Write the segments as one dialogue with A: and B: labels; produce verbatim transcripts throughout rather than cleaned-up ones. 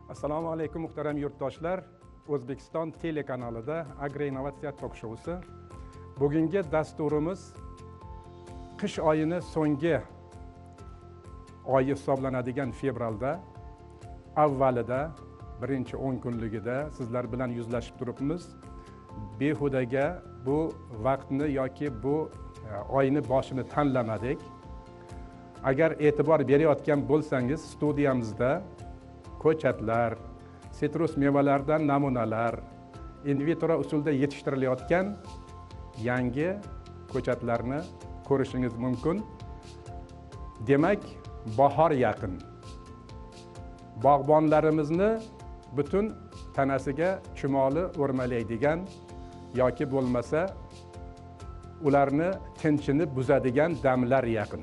A: Assalomu alaykum muhtaram yurtdoshlar. O'zbekiston telekanalida Agroinnovatsiya tok-shousi. Bugungi dasturimiz qish oyini so'nggi oyi hisoblanadigan fevralda avvalida birinchi o'n kunligida sizlar bilan yuzlashib turibmiz. Behudaga bu vaqtni yoki bu oyni boshini tanlamadik. Agar e'tibor berayotgan bo'lsangiz, studiyamizda ko'chatlar, sitrus mevalaridan namunalar, in vitro usulda yetishtirilayotgan yangi ko'chatlarni ko'rishingiz mumkin. Demak, bahor yaqin. Bog'bonlarimizni butun tanasiga chumoli o'rmalaydigan yoki bo'lmasa ularni tinchini buzadigan damlar yaqin.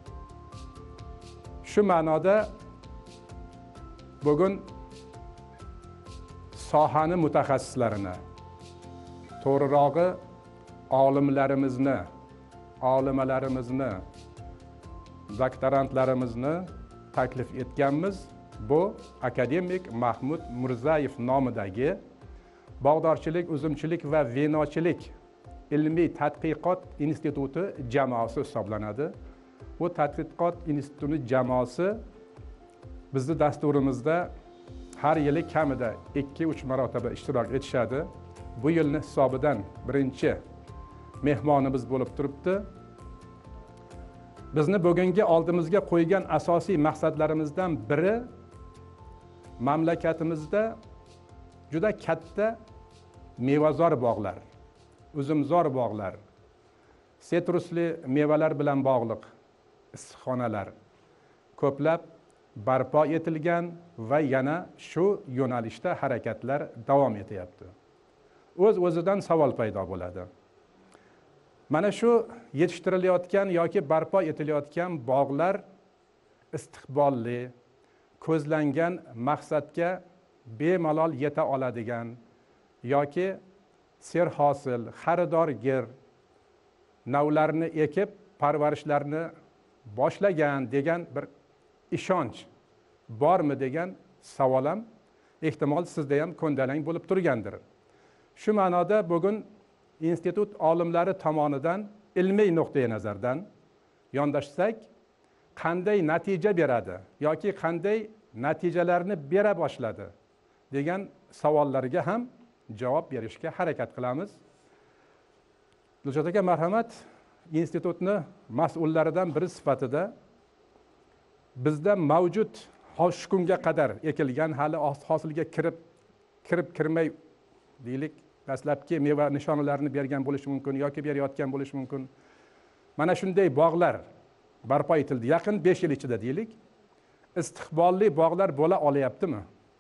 A: Shu ma'noda bugun sohani mutaxassislarini, to'g'rirog'i olimlarimizni, olimalarimizni, doktorantlarimizni taklif etganmiz. Bu akademik Mahmud Murzayev nomidagi bog'dorchilik, uzumchilik va vinochilik ilmiy tadqiqot instituti jamoasi hisoblanadi. Bu tadqiqot instituti jamoasi bizni dasturimizda har yili kamida ikki uch marotaba ishtirok etishadi. Bu yilning hisobidan birinchi mehmonimiz bo'lib turibdi. Bizni bugungi oldimizga qo'ygan asosiy maqsadlarimizdan biri mamlakatimizda juda katta mevazor bog'lar, uzumzor bog'lar, sitrusli mevalar bilan bog'liq issiqxonalar ko'plab barpo etilgan va yana shu yo'nalishda harakatlar davom etyapti. O'z-o'zidan savol paydo bo'ladi. Mana shu yetishtirilayotgan yoki barpo etilayotgan bog'lar istiqbolli, ko'zlangan maqsadga bemalol yeta oladigan yoki serhosil, xaridorgir navlarni ekib parvarishlarni boshlagan degan bir ishonch bormi degan savol ham ehtimol sizda ham ko'ndalang bo'lib turgandir. Shu ma'noda bugun institut olimlari tomonidan ilmiy nuqtai nazardan yondashsak, qanday natija beradi yoki qanday natijalarni bera boshladi degan savollarga ham javob berishga harakat qilamiz. Dilshod aka, marhamat, institutni mas'ullaridan biri sifatida bizda mavjud shu kunga qadar ekilgan, hali hosilga kirib kirib kirmay deylik, dastlabki meva nishonalarini bergan bo'lishi mumkin yoki berayotgan bo'lishi mumkin. Mana shunday bog'lar barpo etildi yaqin besh yil ichida deylik. Istiqbolli bog'lar bo'la olayaptimi?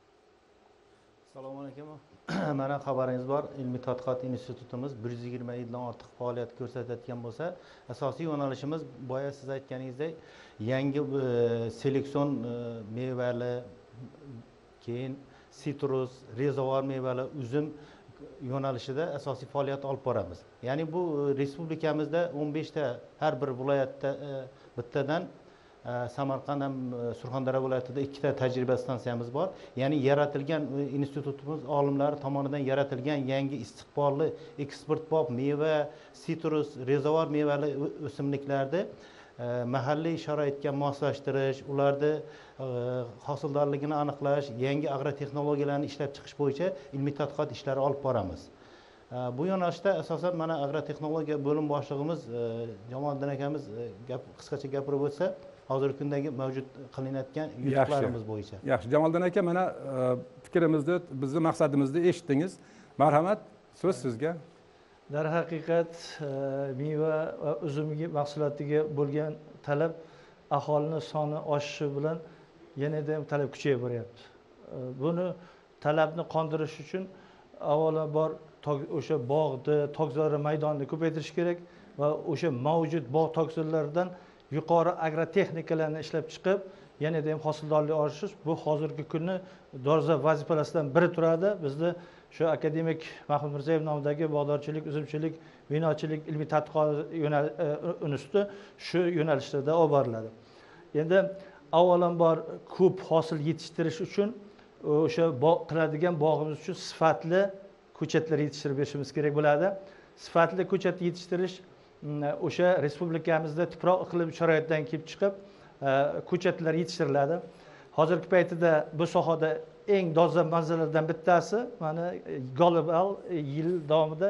B: Assalomu alaykum. Mana xabaringiz bor, ilmiy tadqiqot institutimiz bir yuz yigirma yildan ortiq faoliyat ko'rsatayotgan bo'lsa, asosiy yo'nalishimiz boya siz aytganingizdek yangi seleksion mevali, keyin sitrus, rezavor mevali, uzum yo'nalishida asosiy faoliyat olib boramiz. Ya'ni bu respublikamizda o'n besh ta har bir viloyatda bittadan, Samarqand ham Surxondaryo viloyatida ikkita tajriba stansiyamiz bor. Ya'ni yaratilgan institutimiz olimlari tomonidan yaratilgan yangi istiqbolli eksportbop meva, sitrus, rezavor mevali o'simliklarni mahalliy sharoitga moslashtirish, ularni hosildorligini aniqlash, yangi agrotexnologiyalarni ishlab chiqish bo'yicha ilmiy tadqiqot ishlari olib boramiz. Bu yo'nalishda asosan mana agrotexnologiya bo'lim boshlig'imiz Jamoliddin akamiz gap qisqacha gapirib o'tsa, hozirgi kundagi mavjud qilinayotgan yutuqlarimiz bo'yicha.
A: Yaxshi, Jamoliddin aka, mana fikrimizni, bizni maqsadimizni eshitdingiz. Marhamat, so'z sizga.
C: Darhaqiqat meva va uzum mahsulotiga bo'lgan talab aholining soni oshishi bilan yanada ham talab kuchayib boryapti. Buni talabni qondirish uchun avvalambor o'sha bog'ni, tokzor maydonni ko'paytirish kerak va o'sha mavjud bog' tokzorlaridan yuqori agrotexnikalarni ishlab chiqib, yanada ham hosildorlik oshish bu hozirgi kunni dolzarb vazifalaridan biri turadi. Bizni shu akademik Mahmud Murzayev nomidagi bog'dorchilik, uzumchilik, vinochilik ilmiy tadqiqot instituti shu yo'nalishlarda olib boriladi. Endi avvalambor ko'p hosil yetishtirish uchun o'sha qiladigan bog'imiz uchun sifatli ko'chatlar yetishtirib berishimiz kerak bo'ladi. Sifatli ko'chat yetishtirish o'sha respublikamizda tuproq iqlim sharoitidan kelib chiqib ko'chatlar yetishtiriladi. Hozirgi paytda bu sohada eng dolzarb masalalardan bittasi mana global yil davomida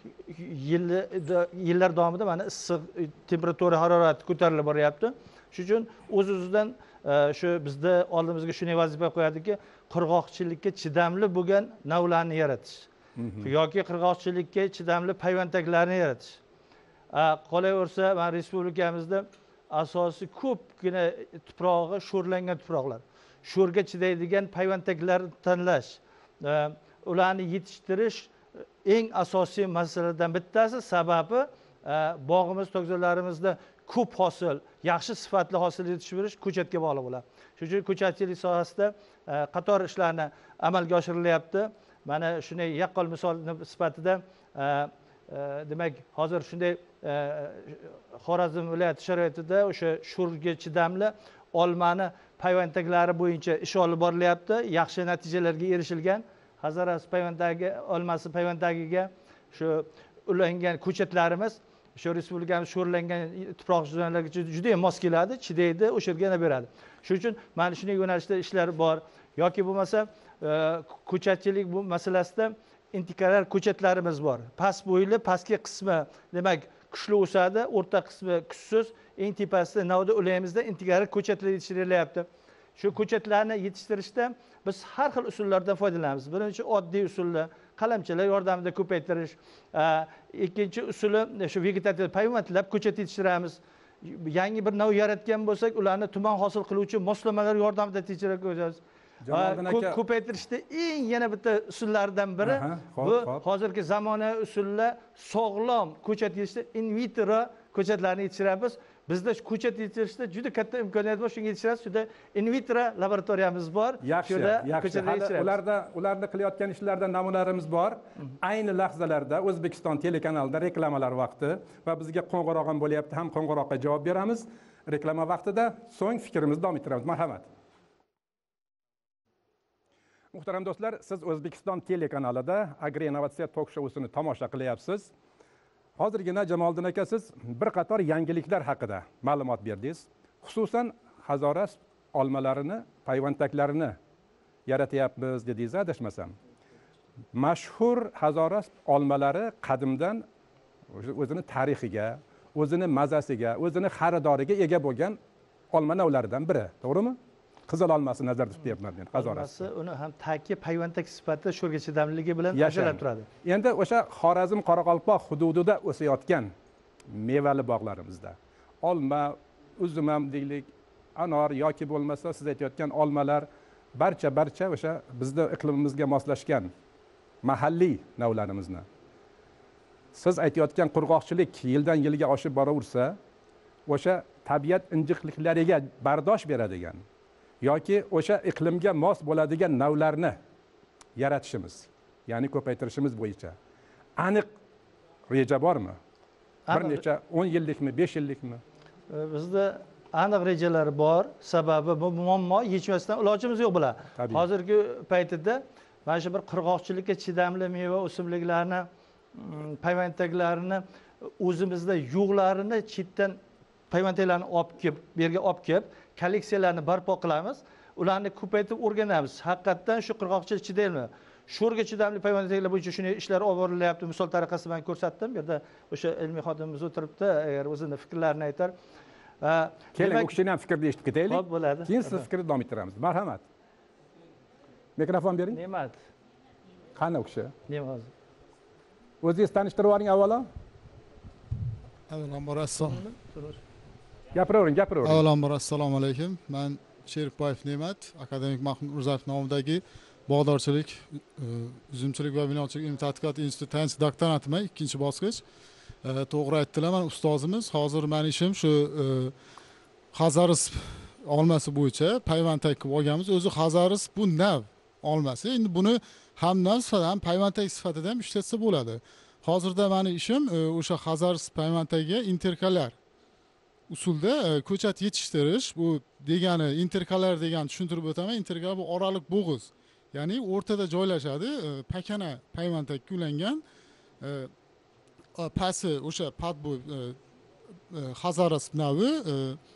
C: yillar davomida mana issiq temperatura harorati ko'tarilib boryapti. Shuning uchun o'z-o'zidan shu bizda oldimizga shunday vazifa qo'yadiki, qurg'oqchilikka chidamli bo'lgan navlarni yaratish yoki qurg'oqchilikka chidamli payvandaklarni yaratish. Qolaversa, mana respublikamizda asosiy ko'pgina tuprog'i sho'rlangan tuproqlar. Sho'rga chidaydigan payvandaklarni tanlash, ularni yetishtirish eng asosiy masalalardan bittasi. Sababi bog'imiz, tokzorlarimizda ko'p hosil, yaxshi sifatli hosil yetishib ko'chatga bog'liq bo'ladi. Shuning uchun ko'chatchilik sohasida qator ishlarni amalga oshirilyapti. Mana shunday yaqqol misol sifatida demak, hozir shunday Xorazm viloyati sharoitida o'sha sho'rga chidamli olmani payvandaklari bo'yicha ish olib borilyapti. Yaxshi natijalarga erishilgan. Hazaras payvandagi olmasi payvandagiga shu ulangan ko'chatlarimiz shu respublikamiz sho'rlangan tuproq zonalariga juda ham mos keladi, chidaydi, o'sha yerga yana beradi. Shuning uchun mana shunday yo'nalishda ishlar bor. Yoki bo'lmasa ko'chatchilik bu masalasida intikalar ko'chatlarimiz bor. Past bo'yli, pastki qismi demak kuchli o'sadi, o'rta qismi kuchsiz, eng tepasida navda ulaymizda intikalar ko'chatlar yetishtirilyapti. Shu ko'chatlarni yetishtirishda biz har xil usullardan foydalanamiz. Birinchi oddiy usulni qalamchalar yordamida ko'paytirish, ikkinchi usuli shu vegetativ payvandlab ko'chat yetishtiramiz. Yangi bir nav yaratgan bo'lsak, ularni tuman hosil qiluvchi moslamalar yordamida yetishtirib ko'ramiz. Ko'paytirishda eng yana bitta usullardan biri bu hozirgi zamonaviy usullar sog'lom ko'chat yetishtirishda in vitro ko'chatlarni yetishtiramiz. Bizda ko'chat yetishtirishda juda katta imkoniyat bor, shunga yetishtiramiz. Shunda in vitro laboratoriyamiz bor.
A: Yaxshi, yaxshi. Ularda ularda qilayotgan ishlardan namunalarimiz bor. Ayni lahzalarda O'zbekiston telekanalida reklamalar vaqti va bizga qo'ng'iroq ham bo'lyapti, ham qo'ng'iroqqa javob beramiz. Reklama vaqtida so'ng fikrimizni davom ettiramiz. Marhamat. Muhtaram do'stlar, siz O'zbekiston telekanalida Agroinnovatsiya tok shousini tomosha qilyapsiz. Hozirgina Jamoliddin aka siz bir qator yangiliklar haqida ma'lumot berdingiz. Xususan Hazoras olmalarini, payvandaklarini yaratyapmiz dedingiz, adashmasam. Mashhur Hazoras olmalari qadimdan o'zini tarixiga, o'zini mazasiga, o'zini xaridoriga ega bo'lgan olma navlaridan biri, to'g'rimi? Qizil olmasi nazarda tutyapman men, Hazorasi.
C: Uni ham taki payvandak sifatida sho'rga chidamligi bilan ajralib turadi.
A: Endi o'sha Xorazm, Qoraqalpoq hududida o'sayotgan mevali bog'larimizda olma, uzum ham deylik, anor yoki bo'lmasa siz aytayotgan olmalar barcha barcha o'sha bizda iqlimimizga moslashgan mahalliy navlarimizni. Siz aytayotgan qurg'oqchilik yildan yilga oshib boraversa, o'sha tabiat injiqliklariga bardosh beradigan yoki o'sha iqlimga mos bo'ladigan navlarni yaratishimiz, ya'ni ko'paytirishimiz bo'yicha aniq reja bormi? Bir necha o'n yillikmi, besh yillikmi?
C: Bizda aniq rejalar bor. Sababi bu muammo yechmasdan ilojimiz yo'q bular. Hozirgi paytida mana shu bir qurg'oqchilikka chidamli meva o'simliklarni, payvandaklarini o'zimizda yo'qlarini chetdan payvandaklarni olib kelib, bu yerga olib kelib, kolleksiyalarni barpo qilamiz. Ularni ko'paytirib o'rganamiz. Haqiqatan shu qurg'oqchilik chidaymi? Sho'rga chidamli payvandaklar bo'yicha shunday ishlar olib borilyapti. Misol tariqasida men ko'rsatdim. Bu yerda o'sha ilmiy xodimimiz o'tiribdi, agar o'zini fikrlarini aytar.
A: Keling, u kishini ham fikrni eshitib ketaylik.
C: Xo'p, bo'ladi.
A: Keyin siz fikrni davom ettiramiz. Marhamat. Mikrofon bering.
C: Ne'mat.
A: Qani u kishi?
C: Ne'mat.
A: O'zingiz tanishtirib oling avvalo.
D: Avvalambor assalomu
A: Gapiravering, gapiravering.
D: Avvalambor assalomu alaykum. Men Sherikboyev Ne'mat, akademik Mahmud Urzayev nomidagi bog'dorchilik, uzumchilik va binochilik ilmiy tadqiqot instituti tayanch doktorantiman, ikkinchi bosqich. To'g'ri aytdilar, men ustozimiz. Hozir men ishim shu Hazaris olmasi bo'yicha payvandak qilib olganmiz. O'zi Hazaris bu nav olmasi. Endi buni ham nav sifatida ham payvandak sifatida ham ishlatsa bo'ladi. Hozirda meni ishim o'sha Hazaris payvandagiga interkalar usulda ko'chat yetishtirish. Bu degani interkalar degani tushuntirib o'taman. Interkalar bu oraliq bo'g'iz. ya'ni o'rtada joylashadi. e, pakana payvandakka ulangan. e, pasti o'sha padbo'y e, e, Hazaras navi, e,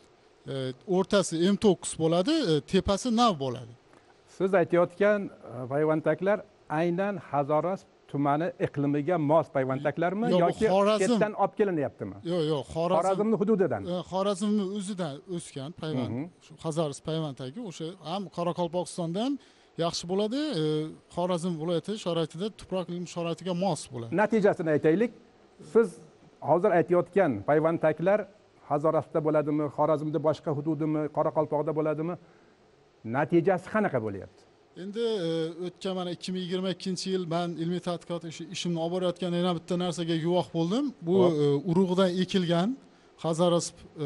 D: e, o'rtasi M to'qqiz bo'ladi, e, tepasi nav bo'ladi.
A: Siz aytayotgan e, payvandaklar aynan Hazoras tumani iqlimiga mos payvandaklarmi
D: Yo'q, bu
A: yoki
D: Xorazm.
A: chetdan olib kelinyaptimi?
D: Yo'q, yo'q, Xorazm
A: Xorazmni hududidan.
D: e, Xorazmni o'zidan o'sgan payvand.
A: Mhm.
D: Shu Hazaras payvandagi o'sha ham Qoraqalpog'istonda ham yaxshi bo'ladi. e, Xorazm viloyati sharoitida tuproq iqlim sharoitiga mos bo'ladi.
A: Natijasini aytaylik. Siz hozir aytayotgan payvandaklar Hazorasda bo'ladimi, Xorazmda boshqa hududimi, Qoraqalpoqda bo'ladimi? Natijasi qanaqa bo'lyapti?
D: Endi e, o'tgan mana ikki ming yigirma ikkinchi yil men ilmiy tadqiqot ishi ishimni olib borayotgan yana bitta narsaga guvoh bo'ldim. Bu
A: Hop.
D: e, urug'dan ekilgan Hazaras e,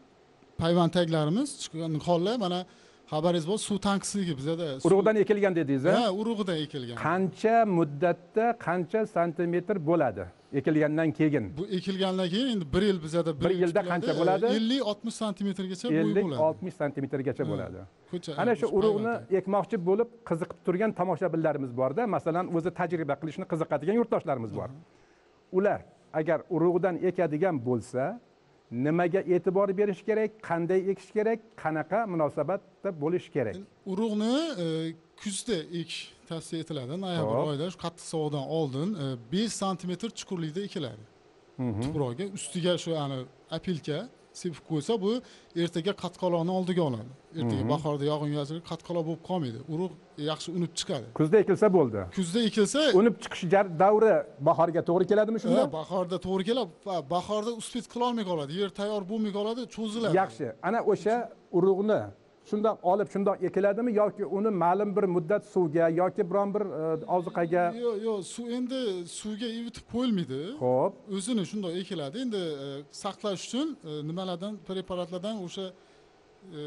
D: payvandaklarimiz chiqqan holda mana xabaringiz bor, suv tanqisligi bizada. suv-
A: Urug'dan ekilgan dedingiz, a?
D: Ha, urug'idan ekilgan.
A: Qancha muddatda qancha santimetr bo'ladi ekilgandan keyin?
D: Bu ekilgandan keyin endi bir yil bizada
A: Bir yilda qancha bo'ladi?
D: ellik oltmish santimetrgacha bo'y
A: ellik
D: bo'ladi.
A: oltmish santimetrgacha bo'ladi.
D: Ko'cha-
A: Ana shu
D: o'sha
A: urug'ni
D: payvandak.
A: ekmoqchi bo'lib qiziqib turgan tomoshabinlarimiz borda, masalan, o'zi tajriba qilishni qiziqadigan yurtdoshlarimiz bor. Ular agar urug'dan ekadigan bo'lsa, nimaga e'tibor berish kerak, qanday ekish kerak, qanaqa munosabatda bo'lish kerak?
D: Urug'ni e, kuzda ek tavsiya etiladi. Noyabr
A: Hop.
D: oyida shu qattiq sovuqdan oldin e, besh santimetr chuqurlikda ekiladi. Tuproqga ustiga shu ani apilka sepib qo'ysa, bu ertaga qatqaloqni oldiga oladi. Ertaga bahorda yog'ingarchilik qatqaloq bo'lib qolmaydi. Urug' yaxshi unib chiqadi.
A: Kuzda ekilsa bo'ldi.
D: Kuzda ekilsa,
A: Unib chiqish jar- davri bahorga to'g'ri keladimi shunda?
D: ha, bahorda to'g'ri keladi. va Bahorda uspet qila olmay qoladi. Yer tayyor bo'lmay qoladi, cho'ziladi.
A: Yaxshi. Ana o'sha urug'ni shundoq olib shundoq ekiladimi yoki uni ma'lum bir muddat suvga yoki biron bir e, oziqaga?
D: Yo'q, yo'q, suv endi suvga evitib qo'yilmaydi.
A: Xo'p.
D: O'zini shundoq ekiladi. Endi e, saqlash uchun e, nimalardan, preparatlardan o'sha e,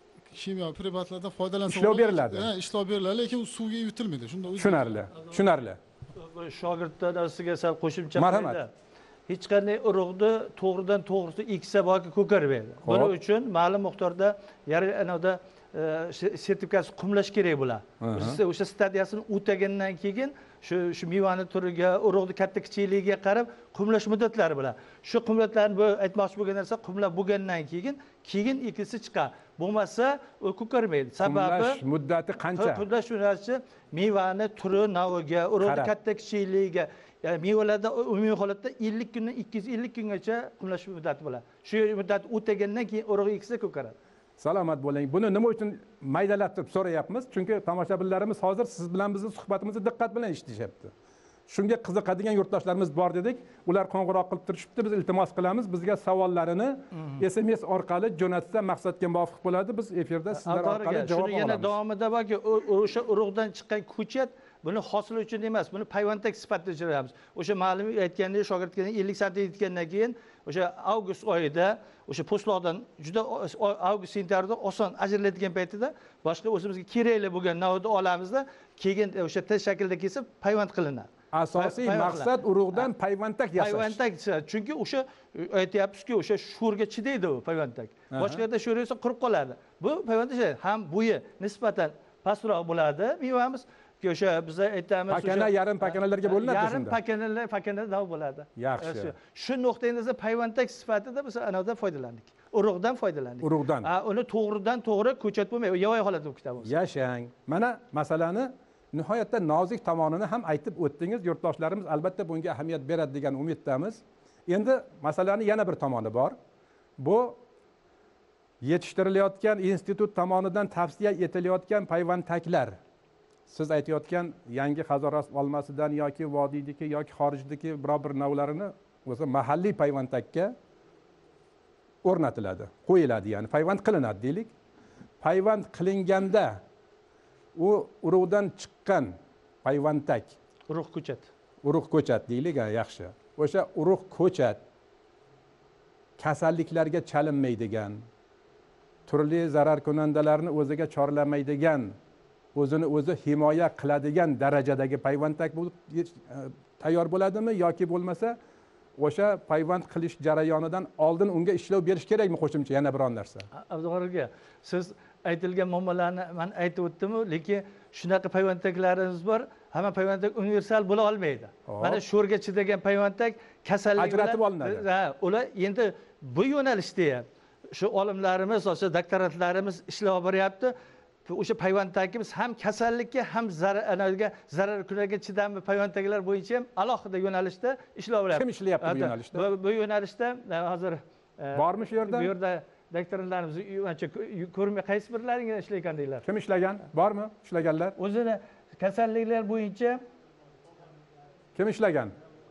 D: kimyo preparatlardan foydalansa
A: Ishlov
D: bo'ladi.
A: beriladi.
D: Ha, ishlov beriladi, lekin u suvga evitilmaydi. Shunda o'zi
A: Tushunarli. Tushunarli.
C: Shogirdlar darsiga sal qo'shimcha
A: Marhamat.
C: qilinglar. Hech qanday urug'ni to'g'ridan to'g'risi eksa boki ko'karmaydi.
A: Xo'p.
C: Buning uchun ma'lum miqdorda yarim anavda sertifikasi qumlash kerak bo'ladi.
A: Aha.
C: O'sha o'sha stadiyasini o'tagandan keyin shu shu mevani turiga, urug'ni katta kichikligiga qarab qumlash muddatlari bo'ladi. Shu qumlatlarni bu aytmoqchi bo'lgan narsa qumlab bo'lgandan keyin keyin ekilsa chiqadi. Bo'lmasa u ko'karmaydi. Sababi
A: Qumlash muddati qancha?
C: qumlash yo'nalishi mevani turi, naviga, urug'ni
A: Qarab.
C: katta kichikligiga, ya'ni mevalarda umumiy holatda ellik kundan ikki yuz ellik kungacha qumlash muddati bo'ladi. Shu muddat o'tagandan keyin urug' eksa ko'karadi.
A: Salomat bo'ling. Buni nima uchun maydalatib so'rayapmiz? Chunki tomoshabinlarimiz hozir siz bilan bizning suhbatimizni diqqat bilan eshitishyapti. Shunga qiziqadigan yurtdoshlarimiz bor dedik. Ular qo'ng'iroq qilib turishibdi. Biz iltimos qilamiz. Bizga savollarini S M S orqali jo'natsa maqsadga muvofiq bo'ladi. Biz efirda sizlar orqali javob
C: Shuni yana
A: olamiz.
C: davomida borki, o'sha urug'dan chiqqan ko'chat buni hosil uchun emas, buni payvandak sifatida uchiramiz. O'sha ma'lum aytgandek, shogirdga ellik santimetr yetgandan keyin o'sha avgust oyida o'sha po'stloqdan juda avgust sentyabrda oson ajraladigan paytida boshqa o'zimizga kerakli bo'lgan navni olamizda, keyin o'sha tez shaklda kesib payvand qilinadi.
A: Asosiy
C: Payvand
A: maqsad
C: qiladi.
A: urug'dan payvantak yasash.
C: Payvantak, chunki o'sha aytyapsizki, o'sha sho'rga chidaydi u payvantak. Boshqa yerda sho'r esa qurib qoladi. Bu payvantak ham bo'yi nisbatan pastroq bo'ladi mevamiz. O'sha biz aytamiz,
A: Pakana, yarim pakanalarga bo'linadi
C: yarim
A: shunda.
C: pakanalar, pakana dav bo'ladi.
A: Yaxshi.
C: Shu nuqtai nazar payvantak sifatida biz anadan foydalandik. Urug'dan foydalandik.
A: Urug'dan.
C: Ha, uni to'g'ridan to'g'ri ko'chat bo'lmaydi, yovvoyi holatda o'qib ketamiz.
A: Yashang. Mana masalani nihoyatda nozik tomonini ham aytib o'tdingiz. Yurtdoshlarimiz albatta bunga ahamiyat beradi degan umiddamiz. Endi masalani yana bir tomoni bor. Bu yetishtirilayotgan institut tomonidan tavsiya etilayotgan payvandaklar. Siz aytayotgan yangi Hazoras olmasidan yoki vodiydagi yoki xorijdagi biror bir navlarini o'zi mahalliy payvandakka o'rnatiladi, qo'yiladi, ya'ni payvand qilinadi deylik. Payvand qilinganda u urug'dan chiqqan payvandak,
C: Urug' ko'chat.
A: urug' ko'chat deylik, yaxshi. O'sha urug' ko'chat kasalliklarga chalinmaydigan, turli zarar kunandalarni o'ziga chorlamaydigan, o'zini o'zi himoya qiladigan darajadagi payvandak bo'lib tayyor bo'ladimi yoki bo'lmasa o'sha payvand qilish jarayonidan oldin unga ishlov berish kerakmi qo'shimcha yana biron narsa?
C: Abdug'ofur aka, siz aytilgan muammolarni men aytib o'tdim, lekin shunaqa payvandaklarimiz bor, hamma payvandak universal bo'la olmaydi. Mana sho'rga chidagan payvandak kasallik bilan
A: ajratib olinadi.
C: Ha, ular endi bu yo'nalishda ham shu olimlarimiz, o'sha doktorantlarimiz ishlab boryapti. O'sha payvanddagimiz ham kasallikka ham zararga zarar kunlarga chidamli payvandaklar bo'yicha ham alohida yo'nalishda ishlab boryapti.
A: Kim ishlayapti bu yo'nalishda?
C: Bu yo'nalishda hozir
A: bormi shu yerda?
C: Bu yerda doktorlarimiz ancha ko'rmay qaysi birlaringizda ishlaykan deylar.
A: Kim ishlagan? Bormi ishlaganlar?
C: O'zini kasalliklar bo'yicha
A: kim ishlagan?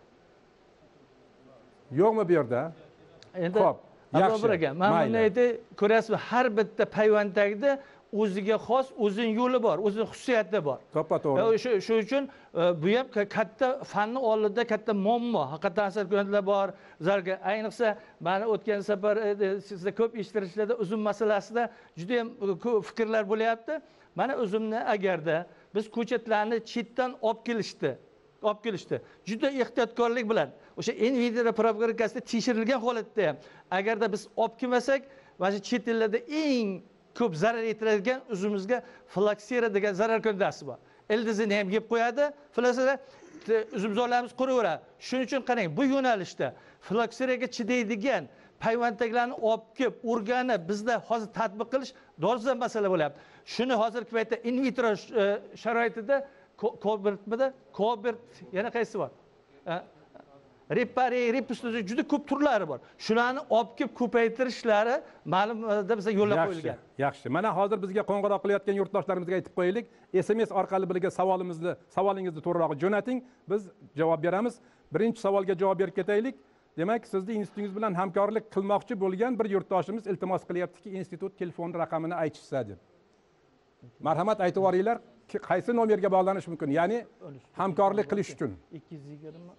A: Yo'qmi bu yerda?
C: Endi
A: Xo'p, yaxshi.
C: Aka, mana buni aytib ko'rasizmi, har bitta payvandakda o'ziga xos o'zining yo'li bor, o'zining xususiyati bor.
A: To'ppa-to'g'ri.
C: Shu shu uchun bu ham katta fanni oldida katta muammo. Haqiqatan asarkunlar bor. Zarga ayniqsa mana o'tgan safar sizda ko'p eshittirishlarda uzum masalasida juda ham ko'p fikrlar bo'lyapti. Mana uzumni agarda biz ko'chatlarni chetdan olib kelishdi, olib kelishdi. Juda ehtiyotkorlik bilan o'sha in vitro propagatsikasida tekshirilgan holatda ham agarda biz olib kelmasak, mana chet ellarda eng ko'p zarar yetiradigan uzumimizga filoksera degan zararkunandasi bor. Ildizini ham yeb qo'yadi, filoksera uzumzorlarimiz quraveradi. Shuning uchun qarang, bu yo'nalishda filokseraga chidaydigan payvandaklarni olib kelib, o'rganib bizda hozir tatbiq qilish dolzarb masala bo'lyapti. Shuni hozirgi paytda in vitro sharoitida Kobertmida, Kobert yana qaysi bor? Repari, repustida juda ko'p turlari bor. Shularni olib kelib ko'paytirishlari ma'lumda bizga yo'lga qo'yilgan.
A: Yaxshi. Mana hozir bizga qo'ng'iroq qilayotgan yurtdoshlarimizga aytib qo'yaylik. S M S orqali bizga savolimizni, savolingizni to'g'riroq jo'nating, biz javob beramiz. Birinchi savolga javob berib ketaylik. Demak, sizni institutingiz bilan hamkorlik qilmoqchi bo'lgan bir yurtdoshimiz iltimos qilyaptiki, institut telefon raqamini aytishsa deb. Marhamat, aytib yuboringlar, qaysi nomerga bog'lanish mumkin? Ya'ni hamkorlik qilish uchun.
C: ikki yuz yigirma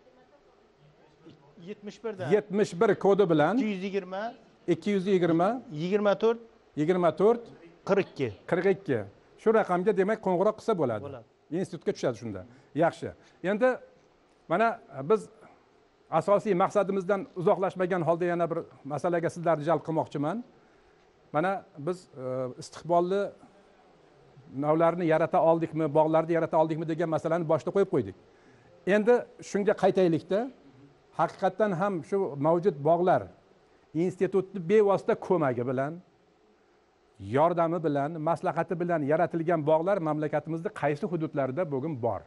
B: yetmish bir da
A: yetmish bir kodi bilan
B: ikki yuz yigirma
A: ikki yuz yigirma
B: yigirma to'rt
A: yigirma to'rt
B: qirq ikki
A: qirq ikki shu raqamga demak qo'ng'iroq qilsa bo'ladi. Institutga tushadi shunda. Yaxshi. Endi mana biz asosiy maqsadimizdan uzoqlashmagan holda yana bir masalaga sizlarni jalb qilmoqchiman. Mana biz istiqbolli navlarni yarata oldikmi, bog'larni yarata oldikmi degan masalani boshda qo'yib qo'ydik. Endi shunga qaytaylikda, haqiqatdan ham shu mavjud bog'lar institutni bevosita ko'magi bilan, yordami bilan, maslahati bilan yaratilgan bog'lar mamlakatimizda qaysi hududlarda bugun bor?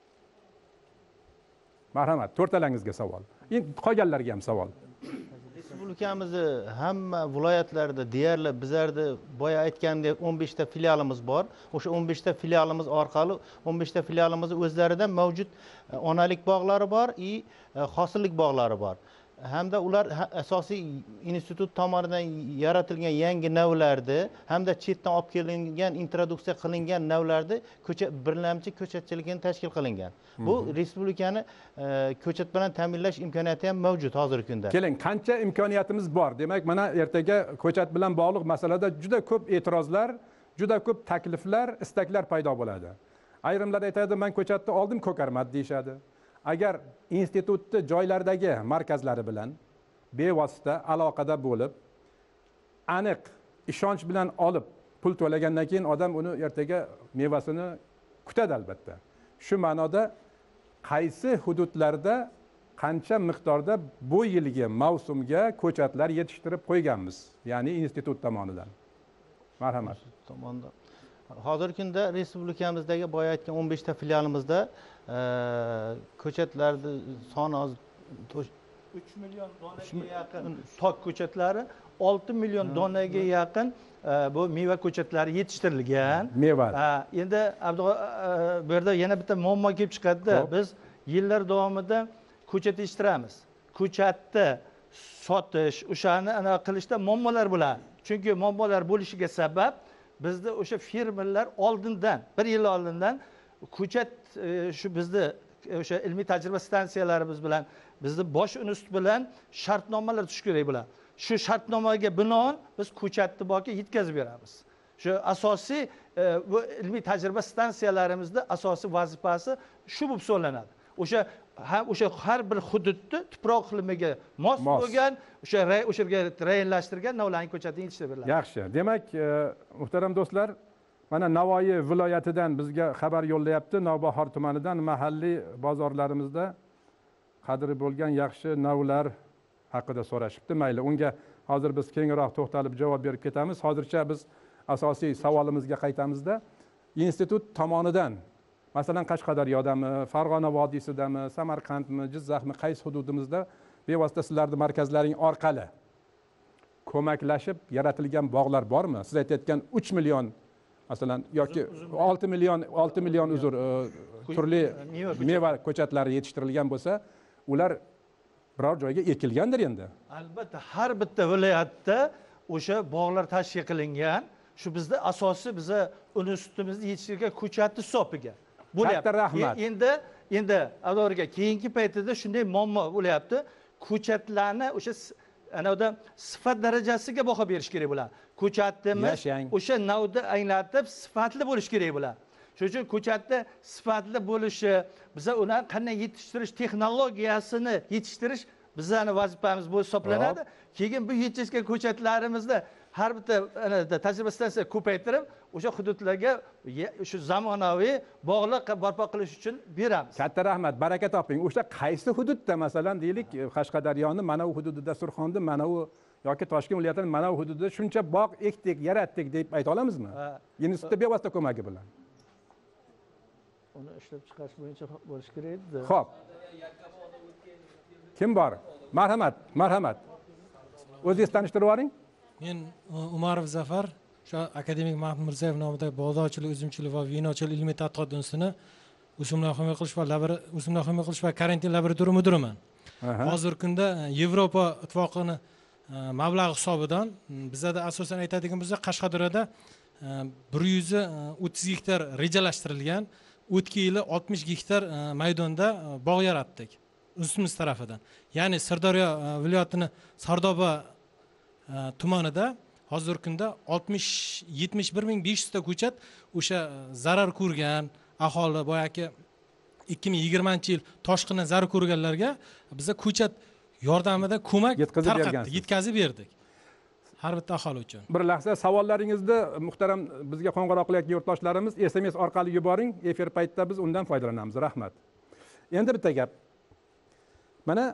A: Marhamat, to'rtalangizga savol. Endi qolganlarga ham savol.
B: Respublikamizni hamma viloyatlarida deyarli bizlarda boya aytgandek o'n besh ta filialimiz bor. O'sha o'n besh ta filialimiz orqali o'n besh ta filialimiz o'zlaridan mavjud onalik bog'lari bor, i hosillik bog'lari bor. Hamda ular asosiy institut tomonidan yaratilgan yangi navlarni hamda chetdan olib kelingan introduksiya qilingan navlarni ko'cha birlamchi ko'chatchiligini tashkil qilingan. Bu respublikani ko'chat bilan ta'minlash imkoniyati ham mavjud hozirgi kunda.
A: Keling, qancha imkoniyatimiz bor? Demak, mana ertaga ko'chat bilan bog'liq masalada juda ko'p e'tirozlar, juda ko'p takliflar, istaklar paydo bo'ladi. Ayrimlar aytadi, men ko'chatni oldim, ko'karmadi deyshadi. Agar institutni joylardagi markazlari bilan bevosita aloqada bo'lib, aniq ishonch bilan olib pul to'lagandan keyin odam uni ertaga mevasini kutadi albatta. Shu ma'noda qaysi hududlarda qancha miqdorda bu yilgi mavsumga ko'chatlar yetishtirib qo'yganmiz, ya'ni institut tomonidan. Marhamat.
B: Tomonidan. Hozirgi kunda respublikamizdagi boya aytgan o'n besh ta filialimizda ko'chatlarning soni hozir
C: uch million donaga yaqin tok ko'chatlari, olti million donaga yaqin bu meva ko'chatlari yetishtirilgan.
A: Meva.
C: Endi bu yerda yana bitta muammo kelib chiqadi-da. Biz yillar davomida ko'chat yetishtiramiz. Ko'chatni sotish, o'shani ana qilishda muammolar bo'ladi. Chunki muammolar bo'lishiga sabab bizda o'sha fermerlar oldindan, bir yil oldindan ko'chat shu bizni o'sha ilmiy tajriba stansiyalarimiz bilan, bizni bosh institut bilan shartnomalar tuzish kerak bo'ladi. Shu shartnomaga binoan biz ko'chatni boki yetkazib beramiz. Shu asosiy bu ilmiy tajriba stansiyalarimizda asosiy vazifasi shu bo'lib hisoblanadi. O'sha ham o'sha har bir hududni tuproq iqlimiga mos
A: Mos.
C: bo'lgan o'sha o'sha yerga rayonlashtirgan navlaning ko'chatini yetishtirib beriladi.
A: Yaxshi. Demak, e, muhtaram do'stlar, mana Navoiy viloyatidan bizga xabar yo'llayapti. Navbahor tumanidan mahalliy bozorlarimizda qadri bo'lgan yaxshi navlar haqida so'rashibdi. Mayli, unga hozir biz kengroq to'xtalib javob berib ketamiz. Hozircha biz asosiy savolimizga qaytamizda. Institut tomonidan, masalan, Qashqadaryodami, Farg'ona vodiysidami, Samarqandmi, Jizzaxmi, qaysi hududimizda bevosita sizlarning markazlaring orqali ko'maklashib yaratilgan bog'lar bormi? Siz aytayotgan uch million masalan yoki olti million olti million uzr turli meva ko'chatlari yetishtirilgan bo'lsa, ular biror joyga ekilgandir endi.
C: Albatta, har bitta viloyatda o'sha bog'lar tashkil qilingan. Shu bizda asosiy biza institutimizni yetishtirgan ko'chatni hisobiga bo'lyapti.
A: Katta rahmat.
C: Endi endi avvalga keyingi paytida shunday muammo bo'lyapti. Ko'chatlarni o'sha anavda sifat darajasiga baho berish kerak bo'ladi. Ko'chatimiz o'sha navda anglatib sifatli bo'lish kerak bo'ladi. Shuning uchun ko'chatni sifatli bo'lishi, biza uni qanday yetishtirish texnologiyasini yetishtirish bizning vazifamiz bo'lib hisoblanadi. Keyin bu yetishgan ko'chatlarimizni har bitta tajriba stansiyasi ko'paytirib, o'sha hududlarga shu zamonaviy bog'liq barpo qilish uchun beramiz.
A: Katta rahmat, baraka toping. O'sha qaysi hududda, masalan, deylik, Qashqadaryoni mana bu hududida, Surxonni mana bu yoki Toshkent viloyatining mana bu hududida shuncha bog' ekdik, yaratdik deb ayta olamizmi? Institutda bevosita ko'magi bilan.
C: Uni ishlab chiqarish bo'yicha bo'lish kerak edi.
A: Xo'p. Kim bor? Marhamat, marhamat. O'zingiz tanishtirib yuboring.
E: Men Umarov Zafar, shu akademik Mahmud Mirzayev nomidagi bog'dorchilik, uzumchilik va vinochilik ilmiy tadqiqot institutini o'simlik himoya qilish va o'simlik himoya qilish va karantin laboratoriya mudiriman. Hozirgi kunda Yevropa ittifoqini mablag'i hisobidan bizda asosan aytadigan bo'lsak, Qashqadaryoda bir yuz o'ttiz gektar rejalashtirilgan, o'tgan yili oltmish gektar maydonda bog' yaratdik institutimiz tarafidan. Ya'ni Sirdaryo viloyatining Sardoba tumanida hozirgi kunda oltmish yetmish bir ming besh yuz ta ko'chat o'sha zarar ko'rgan aholi, boyagi ikki ming yigirmanchi yil toshqindan zarar ko'rganlarga biza ko'chat yordamida ko'mak tarqatdik, yetkazib berdik har bitta aholi uchun.
A: Bir lahza savollaringizni muhtaram bizga qo'ng'iroq qilayotgan yurtdoshlarimiz S M S orqali yuboring, efir paytida biz undan foydalanamiz. Rahmat. Endi bitta gap. Mana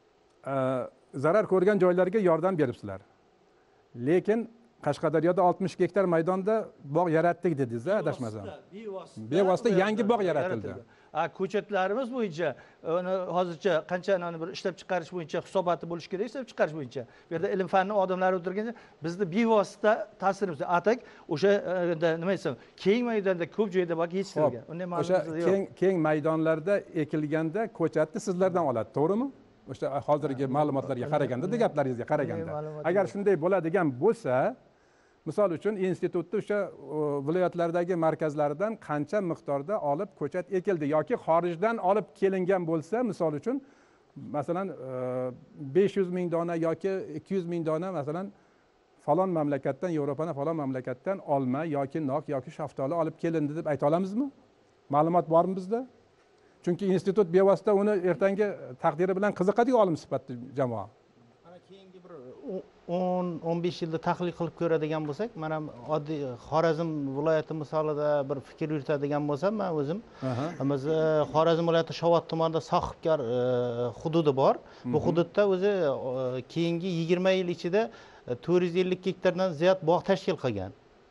A: zarar ko'rgan joylarga yordam beribsizlar. Lekin Qashqadaryoda oltmish gektar maydonda bog' yaratdik dedingiz, adashmasam. Bevosita yangi bog' yaratildi.
C: Ko'chatlarimiz bo'yicha uni hozircha qanchani bir ishlab chiqarish bo'yicha hisoboti bo'lish kerak, ishlab chiqarish bo'yicha. Bu yerda ilm fanni odamlari o'tirganda bizni bevosita ta'sirimiz atak o'sha nima desam, keng maydonda ko'p joyda bog' yetishtirilgan. Unday ma'lumotlar yo'q.
A: O'sha keng keng maydonlarda ekilganda ko'chatni sizlardan oladi, to'g'rimi? O'sha hozirgi ma'lumotlarga qaraganda, gaplaringizga qaraganda. Agar shunday bo'ladigan bo'lsa, misol uchun institutni o'sha viloyatlardagi markazlaridan qancha miqdorda olib ko'chat ekildi yoki xorijdan olib kelingan bo'lsa, misol uchun masalan besh yuz ming dona yoki ikki yuz ming dona masalan falon mamlakatdan, Yevropaning falon mamlakatdan olma yoki nok yoki shaftoli olib kelindi deb ayta olamizmi? Ma'lumot bormi bizda? Chunki institut bevosita uni ertangi taqdiri bilan qiziqadigan olim sifatida jamoa.
B: Mana keyingi bir o'n o'n besh yilda tahlil qilib ko'radigan bo'lsak, mana oddiy Xorazm viloyati misolida bir fikr yuritadigan bo'lsam, men o'zim biz Xorazm viloyati Shovot tumanida Sohibkor hududi bor. Bu hududda o'zi keyingi yigirma yil ichida to'rt yuz ellik gektardan ziyod bog' tashkil qilgan.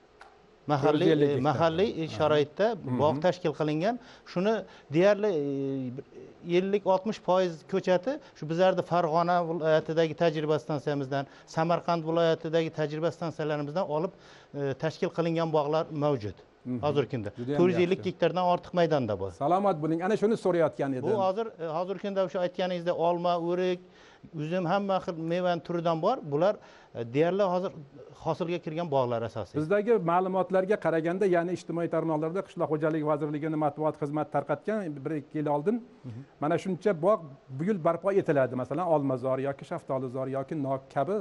B: Mahalliy mahalliy sharoitda bog' tashkil qilingan. Shuni deyarli ellik oltmish foiz ko'chati shu bizlarda Farg'ona viloyatidagi tajriba stansiyamizdan, Samarqand viloyatidagi tajriba stansiyalarimizdan olib tashkil qilingan bog'lar mavjud. Hozirgi kunda to'rt yuz ellik gektardan ortiq maydonda bor.
A: Salomat bo'ling. Ana shuni so'rayotgan edim.
B: Bu hozir hozirgi kunda o'sha aytganingizdek olma, o'rik, uzum hamma xil meva turidan bor. Bular deyarli hozir hosilga kirgan bog'lar asosiy.
A: Bizdagi ma'lumotlarga qaraganda, ya'ni ijtimoiy tarmoqlarda Qishloq xo'jaligi vazirligining matbuot xizmati tarqatgan bir ikki yil oldin mana shuncha bog' bu yil barpo etiladi. Masalan, olmazor yoki shaftolizor yoki nok kabi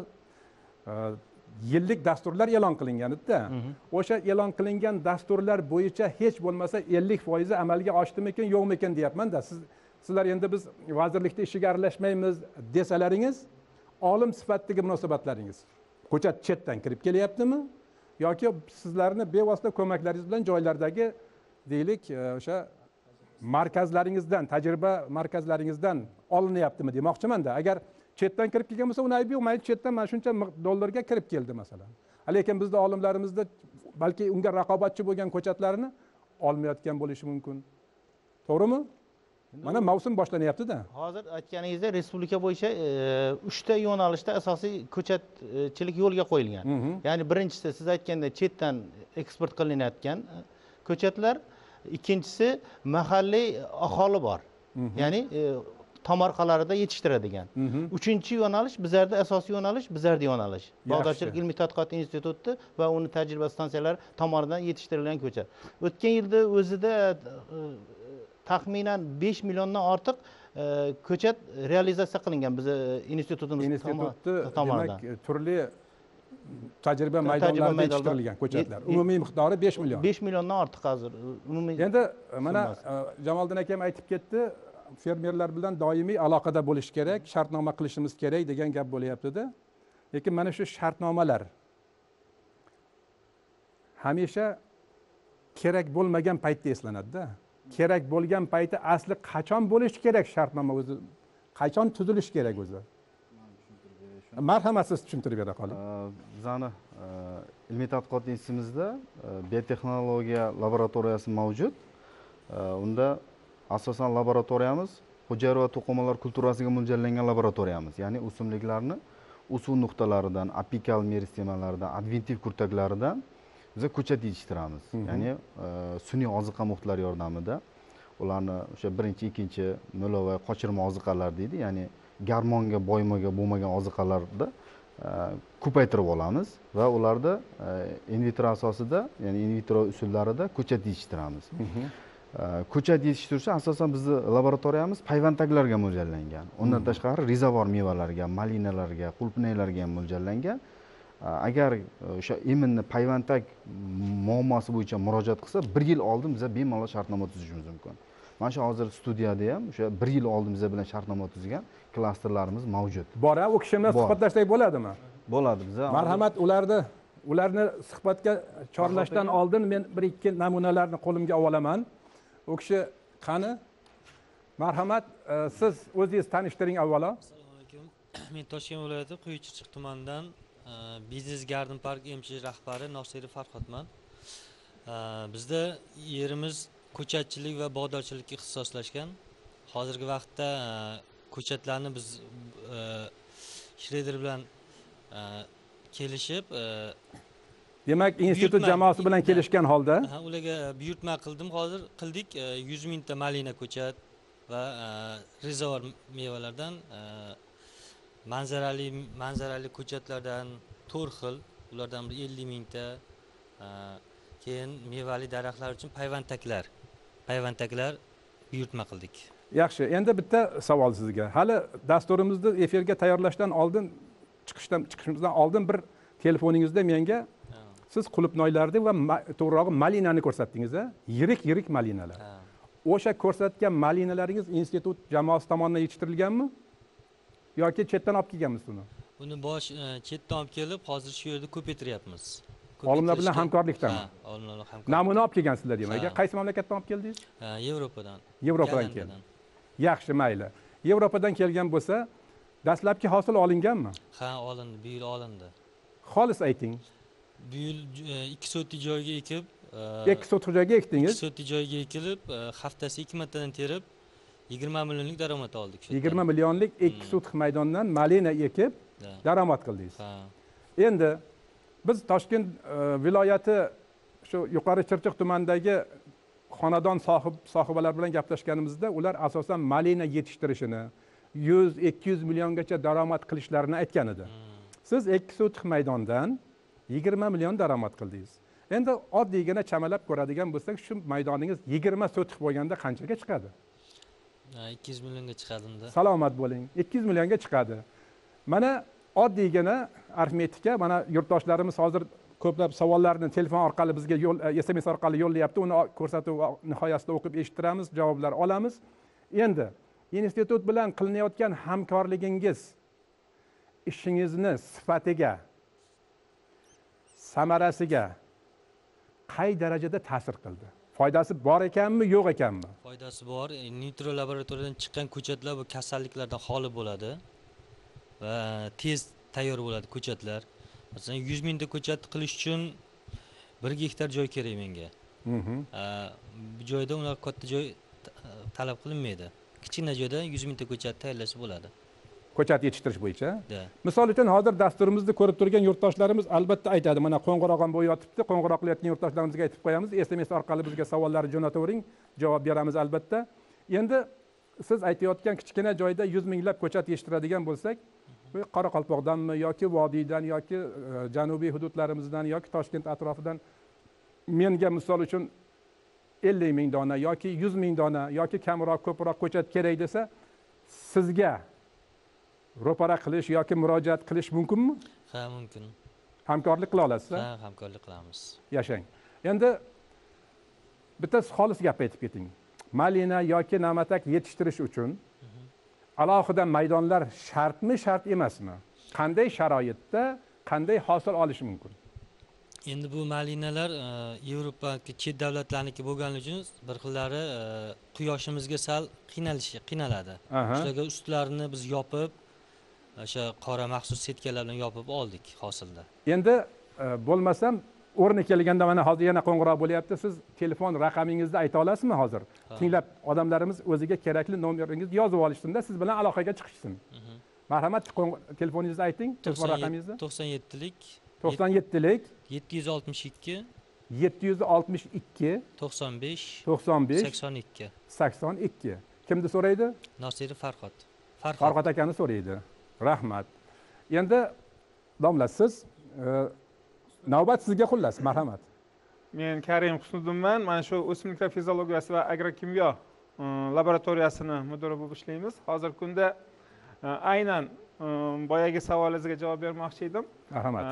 A: yillik dasturlar e'lon qilingan edi. O'sha e'lon qilingan dasturlar bo'yicha hech bo'lmasa ellik foizi amalga oshdimikin, yo'qmikin deyapman-da. Siz sizlar endi biz vazirlikda ishiga aralashmaymiz desalaringiz, olim sifatidagi munosabatlaringiz ko'chat chetdan kirib kelyaptimi yoki sizlarni bevosita ko'maklaringiz bilan joylardagi deylik o'sha markazlaringizdan, tajriba markazlaringizdan olinyaptimi demoqchimanda. Agar chetdan kirib kelgan bo'lsa, uni aybi yo'q, mayli chetdan mana shuncha dollarga kirib keldi masalan. Lekin bizda olimlarimizda balki unga raqobatchi bo'lgan ko'chatlarni olmayotgan bo'lishi mumkin. To'g'rimi? Mana mavsum boshlanyapti-da.
B: Hozir aytganingizdek, respublika bo'yicha uchta yo'nalishda asosiy ko'chatchilik yo'lga qo'yilgan. Ya'ni birinchisi siz aytganda chetdan eksport qilinayotgan ko'chatlar, ikkinchisi mahalliy aholi bor. Ya'ni tomorqalarida yetishtiradigan. Uchinchi yo'nalish bizlarda asosiy yo'nalish bizlarda yo'nalish. Bog'dorchilik ilmiy tadqiqot instituti va uni tajriba stansiyalari tomonidan yetishtirilgan ko'chat. O'tgan yilda o'zida taxminan besh milliondan ortiq ko'chat realizatsiya qilingan biz institutimiz tomonidan.
A: Demak, turli tajriba maydonlarida yetishtirilgan ko'chatlar. Umumiy miqdori besh million.
B: besh milliondan ortiq hozir umumiy.
A: Endi mana Jamoliddin akam aytib ketdi, fermerlar bilan doimiy aloqada bo'lish kerak, shartnoma qilishimiz kerak degan gap bo'lyapti-da. Lekin mana shu shartnomalar hamisha kerak bo'lmagan paytda eslanadi-da. Kerak bo'lgan payti asli qachon bo'lishi kerak shartnoma o'zi? Qachon tuzilishi kerak o'zi? Marhamat, siz tushuntirib bera qoling.
F: Bizani ilmiy tadqiqot institutimizda biotexnologiya laboratoriyasi mavjud. Unda asosan laboratoriyamiz hujayra va to'qimalar kulturasiga mo'ljallangan laboratoriyamiz. Ya'ni o'simliklarni o'suv nuqtalaridan, apikal meristemalaridan, adventiv kurtaklaridan biz ko'chat yetishtiramiz. Ya'ni sun'iy oziqa muxtlari yordamida ularni o'sha birinchi, ikkinchi mo'lo va qochirma oziqalar deydi. Ya'ni garmonga boymaga bo'lmagan oziqalarda ko'paytirib olamiz va ularda in vitro asosida, ya'ni in vitro usullarida ko'chat yetishtiramiz. Ko'chat yetishtirish asosan bizni laboratoriyamiz payvandaklarga mo'ljallangan. Undan tashqari rezavor mevalarga, malinalarga, qulupnaylarga ham mo'ljallangan. Agar o'sha eminni payvandak muammosi bo'yicha murojaat qilsa, bir yil oldin biz bemalol shartnoma tuzishimiz mumkin. Mana shu hozir studiyada ham o'sha bir yil oldin biz bilan shartnoma tuzgan klasterlarimiz mavjud.
A: Bora, u kishi bilan suhbatlashsak bo'ladimi?
F: Bo'ladi. Biz
A: marhamat, ularni ularni suhbatga chorlashdan oldin men bir ikki namunalarni qo'limga olaman. U kishi qani? Marhamat, siz o'zingiz tanishtiring avvalo.
G: Assalomu alaykum. Men Toshkent viloyati Quyuchirchiq tumanidan Business Garden Park M C rahbari Nosirov Farhodman. Bizda yerimiz ko'chatchilik va bog'dorchilikka ixtisoslashgan. Hozirgi vaqtda ko'chatlarni biz Shredder bilan kelishib,
A: demak, institut jamoasi bilan kelishgan holda
G: ularga buyurtma qildim. Hozir qildik yuz mingta malina ko'chat va rezavor mevalardan manzarali manzarali ko'chatlardan to'rt xil, ulardan bir ellik mingta, keyin mevali daraxtlar uchun payvandaklar, payvandaklar buyurtma qildik.
A: Yaxshi, endi bitta savol sizga. Hali dasturimizni efirga tayyorlashdan oldin, chiqishdan chiqishimizdan oldin bir telefoningizda menga siz qulupnoylarni va to'g'rirog'i malinani ko'rsatdingiz, a? Yirik-yirik malinalar. O'sha ko'rsatgan malinalaringiz institut jamoasi tomonidan yetishtirilganmi? Yoki chetdan olib kelganmisiz uni?
G: Uni bosh chetdan olib kelib, hozir shu yerda ko'paytiryapmiz.
A: Olimlar bilan hamkorlikdami?
G: Ha, olimlar bilan hamkorlik.
A: Namuna olib kelgansizlar demak. Qaysi mamlakatdan olib keldingiz?
G: Yevropadan.
A: Yevropadan keldi. Yaxshi, mayli. Yevropadan kelgan bo'lsa, dastlabki hosil olinganmi?
G: Ha, olindi, bu yil olindi.
A: Xolis ayting.
G: Bu yil ikki sotix joyga ekib,
A: ikki sotix joyga ekdingiz?
G: ikki sotix joyga ekilib, haftasi ikki martadan terib, yigirma millionlik daromad oldik.
A: yigirma millionlik ikki sotix maydondan malina ekib daromad qildingiz.
G: Ha.
A: Endi biz Toshkent viloyati shu Yuqori Chirchiq tumanidagi xonadon sohib sohibalar bilan gaplashganimizda ular asosan malina yetishtirishini yuz ikki yuz milliongacha daromad qilishlarini aytgan edi. Siz ikki sotix maydondan yigirma million daromad qildingiz. Endi oddiygina chamalab ko'radigan bo'lsak, shu maydoningiz yigirma sotix bo'lganda qanchaga chiqadi?
G: ikki yuz millionga chiqadimda.
A: Salomat bo'ling. ikki yuz millionga chiqadi. Mana oddiygina arifmetika, mana yurtdoshlarimiz hozir ko'plab savollarni telefon orqali bizga yo'l S M S orqali yo'llayapti. Uni ko'rsatuv nihoyasida o'qib eshittiramiz, javoblar olamiz. Endi institut bilan qilinayotgan hamkorligingiz ishingizni sifatiga, samarasiga qay darajada ta'sir qildi? Foydasi bor ekanmi, yo'q ekanmi?
G: Foydasi bor. Nitro laboratoriyadan chiqqan ko'chatlar bu kasalliklardan xoli bo'ladi va tez tayyor bo'ladi ko'chatlar. Masalan, yuz mingta ko'chat qilish uchun bir gektar joy kerak menga. Bu joyda ular katta joy talab qilinmaydi. Kichkina joyda yuz mingta ko'chat tayyorlasa bo'ladi.
A: Ko'chat yetishtirish bo'yicha. Misol uchun hozir dasturimizni ko'rib turgan yurtdoshlarimiz albatta aytadi, mana qo'ng'iroq ham bo'lib yotibdi, qo'ng'iroq qilayotgan yurtdoshlarimizga aytib qo'yamiz, S M S orqali bizga savollar jo'natavering, javob beramiz albatta. Endi siz aytayotgan kichkina joyda yuz minglab ko'chat yetishtiradigan bo'lsak, bu Qoraqalpoqdanmi yoki vodiydan yoki janubiy hududlarimizdan yoki Toshkent atrofidan menga misol uchun ellik ming dona yoki yuz ming dona yoki kamroq ko'proq ko'chat kerak desa, sizga ro'para qilish yoki murojaat qilish mumkinmi?
G: Ha, mumkin.
A: Hamkorlik qila olasiz?
G: Ha, hamkorlik qilamiz.
A: Yashang. Endi bitta xolis gap aytib keting. Malina yoki namatak yetishtirish uchun alohida maydonlar shartmi, shart emasmi? Qanday sharoitda, qanday hosil olish mumkin?
G: Endi bu malinalar Yevropa chet davlatlarniki bo'lgani uchun bir xillari quyoshimizga sal qiynalishi, qiynaladi. Shularga ustlarini biz yopib, o'sha qora maxsus setkalar bilan yopib oldik hosilda.
A: Endi bo'lmasam o'rni kelganda mana hozir yana qo'ng'iroq bo'lyapti. Siz telefon raqamingizni ayta olasizmi hozir? Tinglab odamlarimiz o'ziga kerakli nomeringizni yozib olishsinda, siz bilan aloqaga chiqishsin. Marhamat, telefoningizni ayting, telefon raqamingizni.
G: to'qson yettilik
A: to'qson yettilik
G: yetti yuz oltmish ikki
A: yetti yuz oltmish ikki
G: to'qson besh
A: to'qson besh
G: sakson ikki
A: sakson ikki. Kimni so'raydi?
G: Nosiri Farhod.
A: Farhod akani so'raydi. Rahmat. Endi domla, siz navbat sizga xullas, marhamat.
H: Men Karim Husniddinman. Mana shu o'simliklar fiziologiyasi va agrokimyo laboratoriyasini mudiri bo'lib ishlaymiz. Hozirgi kunda aynan boyagi savolingizga javob bermoqchi edim.
A: Marhamat.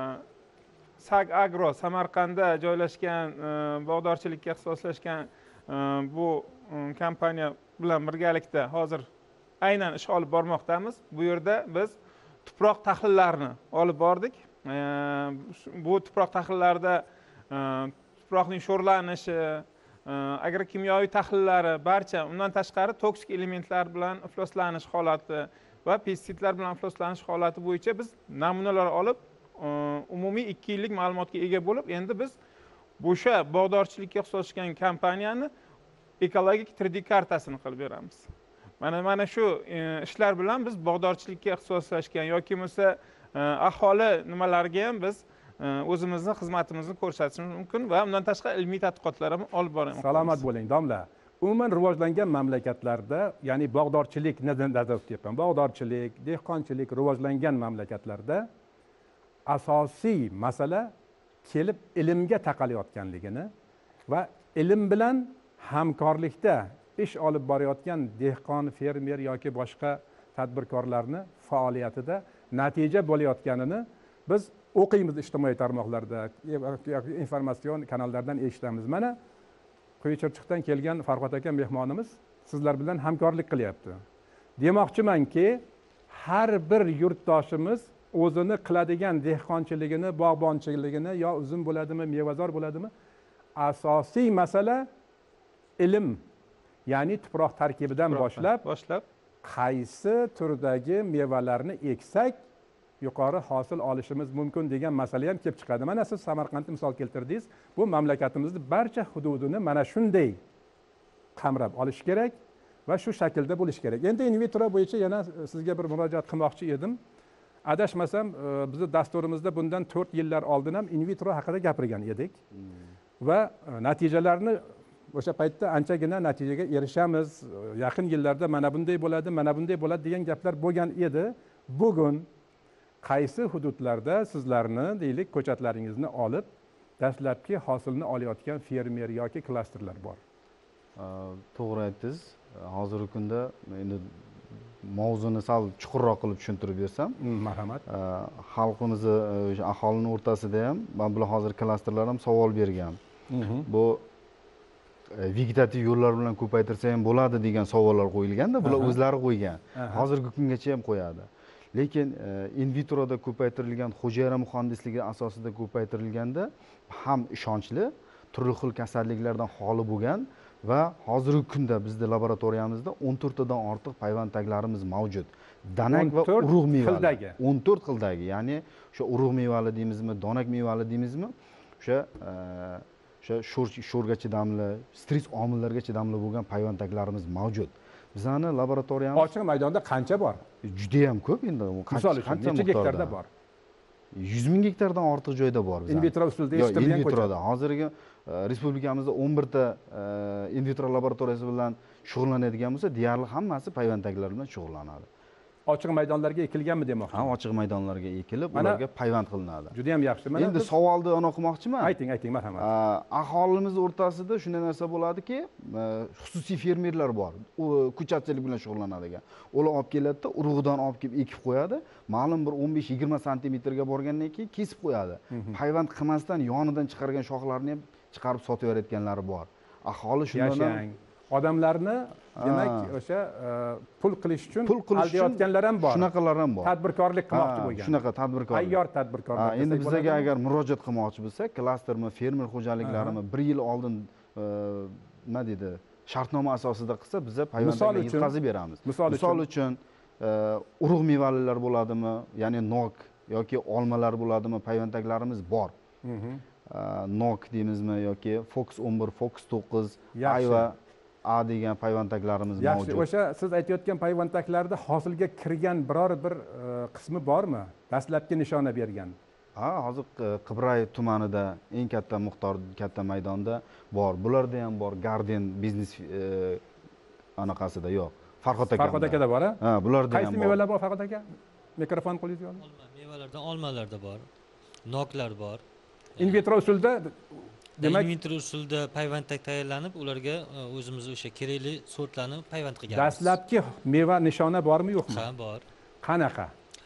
H: Sag Agro Samarqandda joylashgan bog'dorchilikka ixtisoslashgan bu kompaniya bilan birgalikda hozir aynan ish olib bormoqdamiz. Bu yerda biz tuproq tahlillarini olib bordik. Bu tuproq tahlillarida tuproqning sho'rlanishi, agrokimyoviy tahlillari, barcha undan tashqari toksik elementlar bilan ifloslanish holati va pestitsidlar bilan ifloslanish holati bo'yicha biz namunalar olib, umumiy ikki yillik ma'lumotga ega bo'lib, endi biz o'sha bog'dorchilikka ixtisoslashgan kompaniyani ekologik tre D kartasini qilib beramiz. Mana mana shu ishlar bilan biz bog'dorchilikka ixtisoslashgan yoki bo'lmasa aholi nimalarga ham biz o'zimizni xizmatimizni ko'rsatishimiz mumkin va undan tashqari ilmiy tadqiqotlar ham olib boramiz.
A: Salomat bo'ling, domla. Umuman rivojlangan mamlakatlarda, ya'ni bog'dorchilik nazarda tutyapman. Bog'dorchilik, dehqonchilik rivojlangan mamlakatlarda asosiy masala kelib ilmga taqalayotganligini va ilm bilan hamkorlikda ish olib borayotgan dehqon, fermer yoki boshqa tadbirkorlarni faoliyatida natija bo'layotganini biz o'qiymiz ijtimoiy tarmoqlarda, informatsion kanallardan eshitamiz. Mana Quyi Chirchiqdan kelgan Farhod aka mehmonimiz sizlar bilan hamkorlik qilyapti. Demoqchimanki, har bir yurtdoshimiz o'zini qiladigan dehqonchiligini, bog'bonchiligini, yo uzum bo'ladimi, mevazor bo'ladimi, asosiy masala ilm, ya'ni tuproq tarkibidan boshlab,
H: boshlab
A: qaysi turdagi mevalarni eksak yuqori hosil olishimiz mumkin degan masala ham kelib chiqadi. Mana siz Samarqandni misol keltirdingiz. Bu mamlakatimizning barcha hududini mana shunday qamrab olish kerak va shu shaklda bo'lish kerak. Endi in vitro bo'yicha yana sizga bir murojaat qilmoqchi edim. Adashmasam, bizning dasturimizda bundan to'rt yillar oldin ham in vitro haqida gapirgan edik. Va natijalarni o'sha paytda anchagina natijaga erishamiz. Yaqin yillarda mana bunday bo'ladi, mana bunday bo'ladi degan gaplar bo'lgan edi. Bugun qaysi hududlarda sizlarni deylik ko'chatlaringizni olib dastlabki hosilni olayotgan fermer yoki klasterlar bor?
F: To'g'ri aytdingiz. Hozirgi kunda endi mavzuni sal chuqurroq qilib tushuntirib bersam,
A: marhamat.
F: Xalqimizni o'sha aholining o'rtasida ham, men bular hozir klasterlar ham savol bergan. Bu vegetativ yo'llar bilan ko'paytirsa ham bo'ladi degan savollar qo'yilganda, bular
A: Aha.
F: o'zlari qo'ygan.
A: Aha.
F: Hozirgi kungacha ham qo'yadi. Lekin in vitroda ko'paytirilgan hujayra muhandisligi asosida ko'paytirilganda ham ishonchli, turli xil kasalliklardan xoli bo'lgan va hozirgi kunda bizning laboratoriyamizda o'n to'rttadan ortiq payvand taglarimiz mavjud. Danak va urug' mevali. o'n to'rt xildagi, ya'ni o'sha urug' mevali deymizmi, donak mevali deymizmi, o'sha o'sha sho'rga chidamli, stress omillarga chidamli bo'lgan payvand taglarimiz mavjud. Bizning laboratoriyamiz
A: ochiq maydonda qancha bor?
F: Juda ham ko'p endi.
A: Misol uchun necha gektarda bor?
F: yuz ming gektardan ortiq joyda bor bizda.
A: In vitro usulda yetishtirilgan
F: in vitroda. Hozirgi respublikamizda o'n bir ta in vitro laboratoriyasi bilan shug'ullanadigan bo'lsa, deyarli hammasi payvand taglar bilan shug'ullanadi.
A: Ochiq maydonlarga ekilganmi demoqchi?
F: Ha, ochiq maydonlarga ekilib, ularga payvand qilinadi.
A: Juda ham yaxshi.
F: Mana endi savolni ana qilmoqchiman.
A: Ayting, ayting, marhamat.
F: Aholimiz o'rtasida shunday narsa bo'ladiki, xususiy fermerlar bor. U ko'chatchilik bilan shug'ullanadigan. Ular olib keladi-da, urug'idan olib kelib ekib qo'yadi. Ma'lum bir o'n besh yigirma santimetrga borgandan keyin kesib qo'yadi. Payvand qilmasdan yonidan chiqargan shoxlarni ham chiqarib sotayotganlari bor. Aholi shundan
A: odamlarni demak o'sha pul qilish uchun aldayotganlar ham bor.
F: Shunaqalar ham bor.
A: Tadbirkorlik qilmoqchi bo'lgan.
F: Shunaqa tadbirkorlik.
A: Tayyor tadbirkorlik.
F: Endi bizga agar murojaat qilmoqchi bo'lsak, klastermi, fermer xo'jaliklarimi bir yil oldin nima deydi, shartnoma asosida qilsa, biz payvandga yetkazib beramiz. Misol uchun urug' mevalilar bo'ladimi, ya'ni nok yoki olmalar bo'ladimi, payvandaklarimiz bor. Nok deymizmi yoki Fox o'n bir, Fox to'qqiz, Ayva A degan payvandaklarimiz mavjud.
A: Yaxshi, o'sha siz aytayotgan payvandaklarda hosilga kirgan biror bir qismi bormi? Dastlabki nishona bergan.
F: Ha, hozir Qibray tumanida eng katta miqdor, katta maydonda bor. Bularda ham bor. Garden biznes anaqasida yo'q. Farhod aka.
A: Farhod akada bor,
F: ha? Bularda ham bor.
A: Qaysi mevalar bor Farhod aka? Mikrofon qo'lingizga oling.
G: Olma, mevalardan olmalarda bor. Noklar bor.
A: In vitro usulda
G: demak, in vitro usulda payvandtak tayyorlanib, ularga o'zimiz o'sha kerakli sortlarni payvand qilganmiz.
A: Dastlabki meva nishona bormi, yo'qmi?
G: Ha, bor.
A: Qanaqa?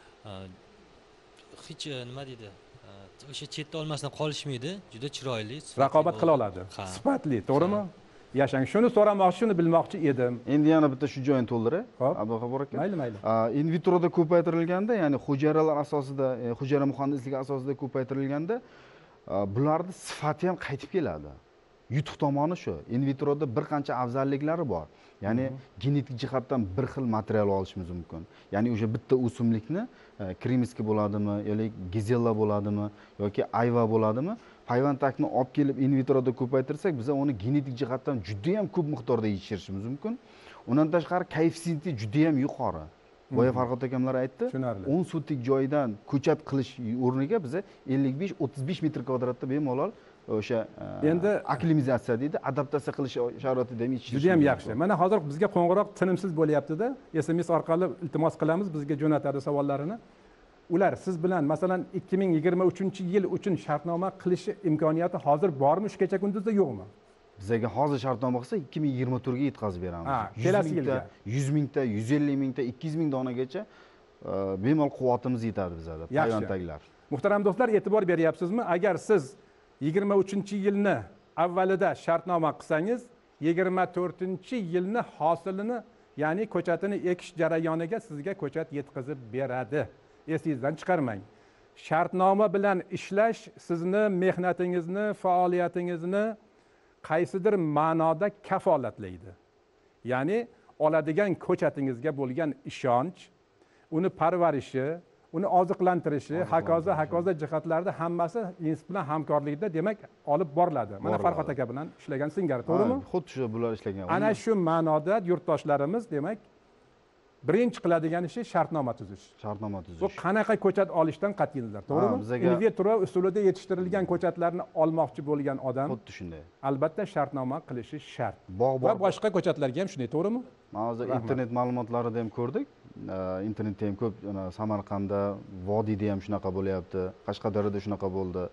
G: Hech nima deydi? O'sha chetda olmasdan qolishmaydi, juda chiroyli,
A: raqobat qila oladi. Sifatli, to'g'rimi? Yashang. Shuni so'ramoqchi, shuni bilmoqchi edim.
F: Endi yana bitta shu joyini to'ldiray. Abduxabor aka.
A: Mayli, mayli.
F: In vitroda ko'paytirilganda, ya'ni hujayralar asosida, hujayra muhandisligi asosida ko'paytirilganda, bularning sifati ham qaytib keladi. Yutuq tomoni shu. In vitroda bir qancha afzalliklari bor. Ya'ni genetik jihatdan bir xil material olishimiz mumkin. Ya'ni o'sha bitta o'simlikni krimiski bo'ladimi, yoki gizella bo'ladimi, yoki ayva bo'ladimi, payvandakni olib kelib in vitroda ko'paytirsak, biz uni genetik jihatdan juda ham ko'p miqdorda yetishtirishimiz mumkin. Undan tashqari koeffitsiyenti juda ham yuqori. Boya Farhod akamlar aytdi, o'n sotlik joydan ko'chat qilish o'rniga biz ellik besh o'ttiz besh metr kvadratda bemalol o'sha endi aklimizatsiya deydi, adaptatsiya qilish sharoitida ham yetishtirish.
A: Juda ham yaxshi. Mana hozir bizga qo'ng'iroq tinimsiz bo'lyapti-da, S M S orqali iltimos qilamiz, bizga jo'natadi savollarini. Ular siz bilan masalan ikki ming yigirma uchinchi yil uchun shartnoma qilishi imkoniyati hozir bormi, shu kecha kunduzda yo'qmi?
F: Bizga hozir shartnoma qilsa ikki ming yigirma to'rt ga yetkazib beramiz.
A: Ha, kelasi yilga
F: yuz mingta, yuz ellik mingta, ikki yuz ming donagacha bemalol quvvatimiz yetadi bizada, payvandaklar.
A: Muhtaram do'stlar, e'tibor beryapsizmi? Agar siz yigirma uchinchi yilni avvalida shartnoma qilsangiz, yigirma to'rtinchi yilni hosilini, ya'ni ko'chatini ekish jarayoniga sizga ko'chat yetkazib beradi. Esingizdan chiqarmang. Shartnoma bilan ishlash sizni mehnatingizni, faoliyatingizni qaysidir ma'noda kafolatlaydi. Ya'ni oladigan ko'chatingizga bo'lgan ishonch, uni parvarishi, uni oziqlantirishi, hokazo hokazo jihatlarda hammasi institut bilan hamkorlikda demak olib boriladi. Mana Farhod aka bilan ishlagan singari, to'g'rimi?
F: Xuddi shu bular ishlagan.
A: Ana shu ma'noda yurtdoshlarimiz demak birinchi qiladigan ishi shartnoma tuzish.
F: Shartnoma tuzish.
A: Bu qanaqa ko'chat olishdan qat'iy nazar, to'g'rimi? In vitro usulida yetishtirilgan ko'chatlarni olmoqchi bo'lgan odam
F: xuddi shunday.
A: Albatta shartnoma qilishi shart.
F: Bog'
A: va boshqa ko'chatlarga ham shunday, to'g'rimi?
F: Mana hozir internet ma'lumotlarida ham ko'rdik. Internetda ham ko'p, Samarqandda, Vodiyda ham shunaqa bo'lyapti, Qashqadaryoda shunaqa bo'ldi.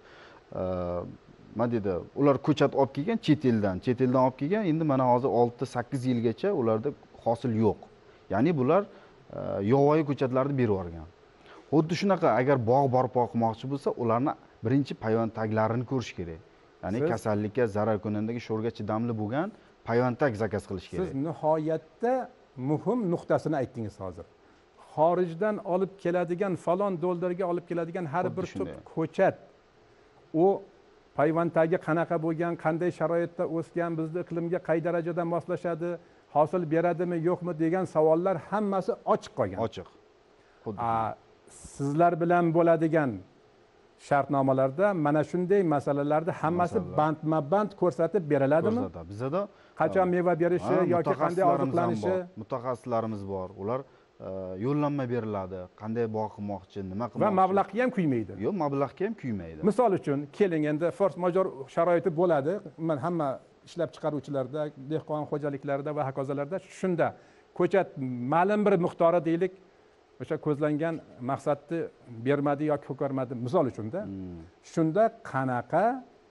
F: Nima deydi? Ular ko'chat olib kelgan chet eldan, chet eldan olib kelgan, endi mana hozir olti sakkiz yilgacha ularda hosil yo'q. Ya'ni bular yovvoyi ko'chatlarni berib yuborgan. Xuddi shunaqa agar bog' barpo qilmoqchi bo'lsa, ularni birinchi payvand taglarini ko'rish kerak. ya'ni
A: Siz-
F: kasallikka zarar kunandagi sho'rga chidamli bo'lgan payvandtak zakaz qilish
A: siz
F: kerak.
A: nihoyatda muhim nuqtasini aytdingiz hozir. Xorijdan olib keladigan falon dollarga olib keladigan har
F: Xuddi
A: bir tup
F: shunday.
A: ko'chat u payvanddagi qanaqa bo'lgan, qanday sharoitda o'sgan, bizni iqlimga qay darajada moslashadi, hosil beradimi yo'qmi degan savollar hammasi ochiq qolgan.
F: Ochiq. Xuddi
A: A, sizlar bilan bo'ladigan shartnomalarda mana shunday masalalarni hammasi
F: Masalalar.
A: bandma-band ko'rsatib beriladimi?
F: ko'rsatadi. Bizda
A: Qachon meva berishi
F: Ha,
A: yoki qanday
F: mutaxassislarimiz ham
A: oziqlanishi?
F: bor. Mutaxassislarimiz bor. Ular e, yo'llanma beriladi. Qanday boqmoqchi, nima qilmoqchi.
A: Va mablag'ga ham kuymaydi.
F: Yo'q, mablag'ga ham kuymaydi.
A: Misol uchun, keling endi force major sharoiti bo'ladi. Men hamma ishlab chiqaruvchilarda, dehqon xo'jaliklarida va hokazolarda shunda ko'chat ma'lum bir miqdori deylik o'sha ko'zlangan maqsadni bermadi yoki ko'karmadi misol uchunda.
F: Hmm.
A: Shunda qanaqa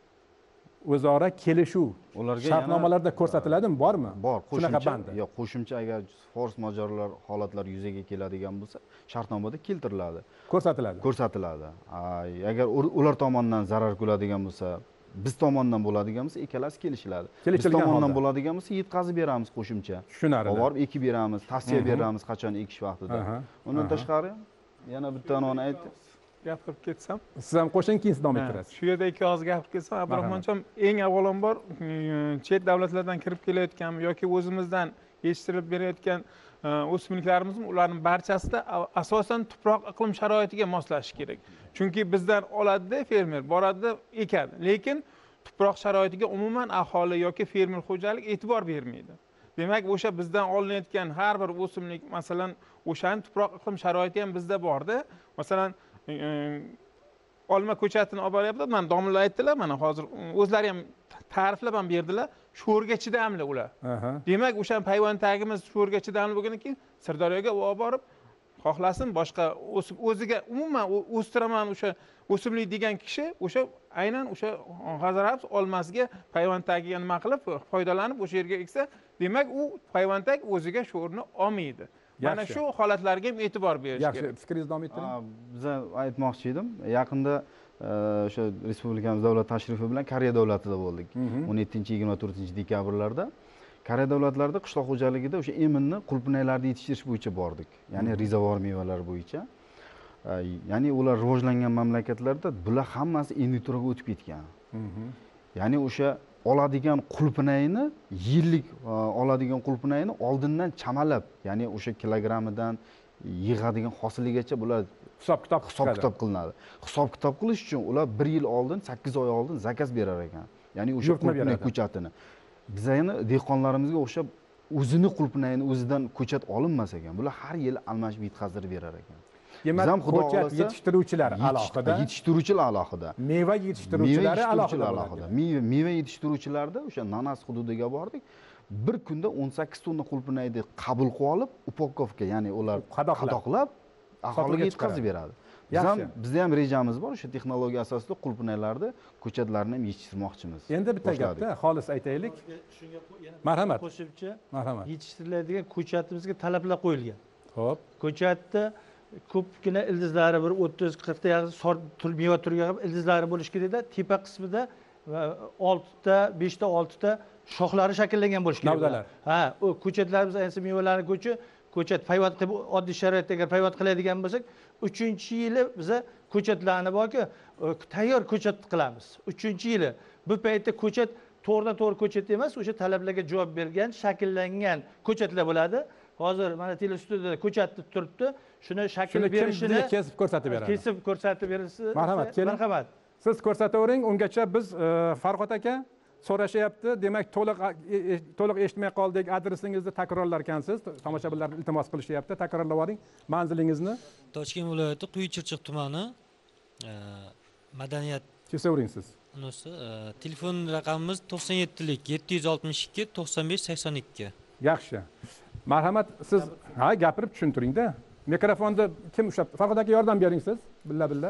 A: o'zaro kelishuv
F: Ularga
A: shartnomalarda
F: yana-
A: ko'rsatiladimi, bormi?
F: Bor,
A: Shunaqa
F: qo'shimcha.
A: bandi.
F: Yo'q, qo'shimcha agar force majorlar holatlar yuzaga keladigan bo'lsa, shartnomada keltiriladi,
A: Ko'rsatiladi.
F: ko'rsatiladi. Ay, agar u- ular tomonidan zarar ko'radigan bo'lsa, biz tomondan bo'ladigan bo'lsa, ikkalasi kelishiladi. Biz
A: Kelishilgan
F: tomondan
A: holda.
F: bo'ladigan bo'lsa, yetkazib beramiz qo'shimcha.
A: Tushunarli.
F: Olib borib ekib beramiz, tavsiya beramiz qachon ekish vaqtida.
A: Aha,
F: Undan
A: aha.
F: tashqari yana bitta noni aytdi.
H: gapirib ketsam,
A: Siz ham qo'shing, keyin siz davom
H: Ha,
A: ettirasiz.
H: shu yerda ikki og'iz gapirib ketsam, Abdurahmonjon, eng avvalambor mm, chet davlatlardan kirib kelayotgan yoki o'zimizdan yetishtirib berayotgan e, o'simliklarimiz, ularning barchasida a- asosan tuproq iqlim sharoitiga moslashish kerak. Chunki bizdan oladida fermer, boradida ekadi, lekin tuproq sharoitiga umuman aholi yoki fermer xo'jalik e'tibor bermaydi. Demak, o'sha bizdan olinayotgan har bir o'simlik, masalan, o'shaning tuproq iqlim sharoiti ham bizda borda. Masalan, e, olma ko'chatini olib boryapti. Mana domlalar aytdilar, mana hozir o'zlari ham ta'riflab ham berdilar. Sho'rga chidamli ular.
A: Aha.
H: Demak, o'sha payvandtagimiz sho'rga chidamli bo'lgandan keyin Sirdaryoga olib borib xohlasin boshqa o'sib o'ziga umuman o- o'stiraman o'sha o'simlik degan kishi o'sha aynan o'sha G'azarabs olmasiga payvandtagiga nima qilib foydalanib o'sha yerga eksa, demak u payvandtag o'ziga sho'rni olmaydi. Mana
A: Yaxshi.
H: shu holatlarga ham e'tibor berish
A: Yaxshi,
H: kerak.
A: fikringizni davom ettiring.
F: Ha, biza aytmoqchi edim. Yaqinda e, o'sha respublikamiz davlat tashrifi bilan Koreya davlatida bo'ldik. o'n yettinchi yigirma to'rtinchi dekabrlarda Koreya davlatlarida qishloq xo'jaligida o'sha eminni qulupnaylarni yetishtirish bo'yicha bordik. Ya'ni rezavor mevalar bo'yicha. E, Ya'ni ular rivojlangan mamlakatlarda bular hammasi industriyaga o'tib ketgan. Ya'ni o'sha oladigan qulupnayni yillik e, oladigan qulupnayni oldindan chamalab, ya'ni o'sha kilogrammidan yig'adigan hosiligacha bular
A: Hisob kitob
F: hisob kitob qilinadi. Hisob kitob qilish uchun ular bir yil oldin, sakkiz oy oldin zakaz berar ekan. Ya'ni o'sha
A: Yurtma
F: qulupnay
A: beradi.
F: ko'chatini. Biz yana dehqonlarimizga o'xshab o'zini qulupnayini o'zidan ko'chat olinmas ekan. Bular har yili almashib yetkazib berar ekan.
A: Demak,
F: Biz ham Xudo
A: ko'chat
F: xohlasa
A: yetishtiruvchilar
F: Yetish-
A: alohida,
F: Yetishtiruvchilar alohida.
A: meva
F: Meva
A: yetishtiruvchilari alohida
F: yetishtiruvchilar
A: bo'ladi.
F: alohida. Meva meva yetishtiruvchilarda o'sha Nanas hududiga bordik. Bir kunda o'n sakkiz tonna qulupnayni qabul qilib olib, upakovka, ya'ni ular
A: Qadoqlab.
F: qadoqlab aholiga
A: Sotuvga
F: yetkazib
A: chiqaradi.
F: beradi. Biz ham
A: Yaxshi.
F: bizda ham rejamiz bor, o'sha texnologiya asosida qulupnaylarni, ko'chatlarni ham yetishtirmoqchimiz.
A: Endi bitta
F: Boshladik.
A: gapda xolis aytaylik.
C: Shunga qo- yana
A: Marhamat.
C: qo'shimcha
A: Marhamat.
C: yetishtiriladigan ko'chatimizga talablar qo'yilgan.
A: Xo'p.
C: Ko'chatda ko'pgina ildizlari bir o'ttiz qirqta yaqin sort tur meva turiga qilib ildizlari bo'lishi kerakda, tepa qismida va oltita, beshta, oltita shoxlari shakllangan bo'lishi kerak.
A: Navdalar.
C: Ha, u ko'chatlarimiz ayniqsa mevalarni ko'chi ko'chat payvand qilib oddiy sharoitda agar payvand qiladigan bo'lsak, uchinchi yili biza ko'chatlarni borki, tayyor ko'chat qilamiz. uchinchi yili bu paytda ko'chat to'g'ridan to'g'ri ko'chat emas, o'sha talablarga javob bergan, shakllangan ko'chatlar bo'ladi. Hozir mana telestudiyada ko'chatni turibdi. Shuni shakl
A: Shuni kim
C: berishini
A: bizga kesib ko'rsatib beradi?
C: Kesib ko'rsatib berilsa.
A: Marhamat, keling.
C: Marhamat.
A: Siz ko'rsatavering, ungacha biz e, Farhod aka so'rashyapti. Demak, to'liq e, e, to'liq eshitmay qoldik. Adresingizni takrorlar ekansiz. Tomoshabinlar iltimos qilishyapti. Takrorlab oling manzilingizni.
G: Toshkent viloyati Quyi-Chirchiq tumani e, madaniyat
A: Kesavering siz.
G: Unisi telefon raqamimiz to'qson yettilik yetti yuz oltmish ikki to'qson besh sakson ikki.
A: Yaxshi. Marhamat, siz ha gapirib tushuntiring-da. Mikrofonni kim ushlab? Farhod aka yordam bering siz. Billa billa.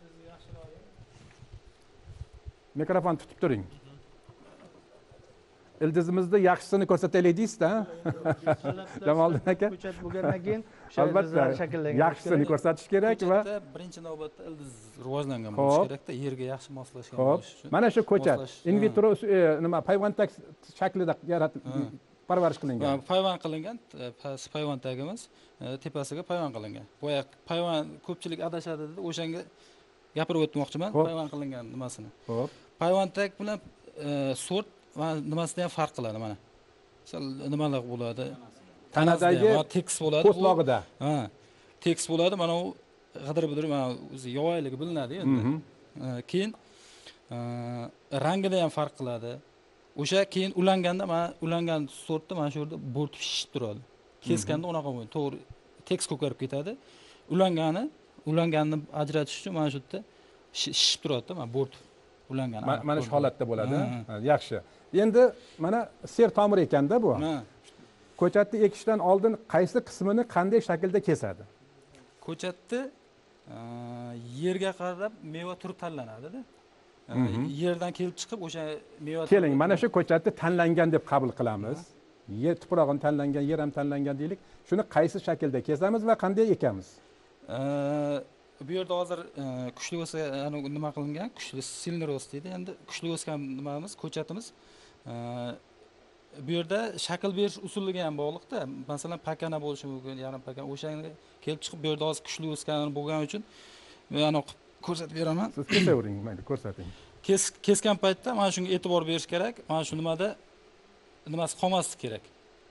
A: Mikrofon tutib turing. ildizimizni yaxshisini ko'rsataylik deysizda. Jamoliddin aka.
C: Ko'chat bo'lgandan keyin o'sha
A: Albatta,
C: ildizlar shakllangani
A: yaxshisini ko'rsatish kerak va
I: ko'chatda birinchi navbatda ildiz rivojlangan bo'lishi
A: Xo'p.
I: kerakda, yerga yaxshi moslashgan
A: Xo'p,
I: bo'lishi uchun.
A: mana shu ko'chat
I: moslash-
A: in
I: ha.
A: vitro e, nima payvandtak shaklida yaratib parvarish qilingan.
I: Va payvand qilingan, e, past payvand tagimiz, e, tepasiga payvand qilingan. Boya payvand ko'pchilik adashadi dedi, o'shanga gapirib o'tmoqchiman,
A: Xo'p.
I: payvand qilingan nimasini.
A: Xo'p.
I: Payvand tag bilan e, sort va nimasida ham farq qiladi mana. Misol nimalar bo'ladi?
A: Tanadagi
I: va tekis bo'ladi.
A: po'stlog'ida.
I: Ha, tekis bo'ladi. Mana u g'idirib-g'idirib mana o'zi yovayligi bilinadi endi.
A: Mhm.
I: E, Keyin e, rangida ham farq qiladi. O'sha keyin ulanganda mana ulangan sortda mana shu yerda bo'rtib shishib turadi. Keskanda unaqa bo'lmaydi. To'g'ri tekis ko'karib ketadi. Ulangani, ulanganni ajratish uchun mana shu yerda shi- shishib turadi-da, mana bo'rtib ulangan.
A: Ma- mana shu holatda bo'ladi.
I: Ha,
A: Ha, yaxshi. Endi mana ser tomir ekanda bu.
I: Ha.
A: Ko'chatni ekishdan oldin qaysi qismini qanday shaklda kesadi?
I: Ko'chatni e, yerga qarab meva turi tanlanadi-da. E,
A: Mhm.
I: Yerdan kelib chiqib o'sha meva
A: Keling,
I: turi-
A: mana shu ko'chatni tanlangan deb qabul qilamiz. Yer tuprog'ini tanlangan, yer ham tanlangan deylik. Shuni qaysi shaklda kesamiz va qanday ekamiz?
I: E, bu yerda hozir e, kuchli o'sa ani nima qilingan, kuchli silni rost deydi. Endi kuchli o'sgan nimamiz, ko'chatimiz e, bu yerda shakl berish usuliga ham bog'liqda. Masalan, pakana bo'lishi mumkin, yarim pakana. O'shanga kelib chiqib bu yerda hozir kuchli o'sgan bo'lgani uchun men ana ko'rsatib beraman.
A: Siz kesavering, mayli, ko'rsating.
I: Kes kesgan paytda mana shunga e'tibor berish kerak. Mana shu nimada nimasi qolmasligi kerak.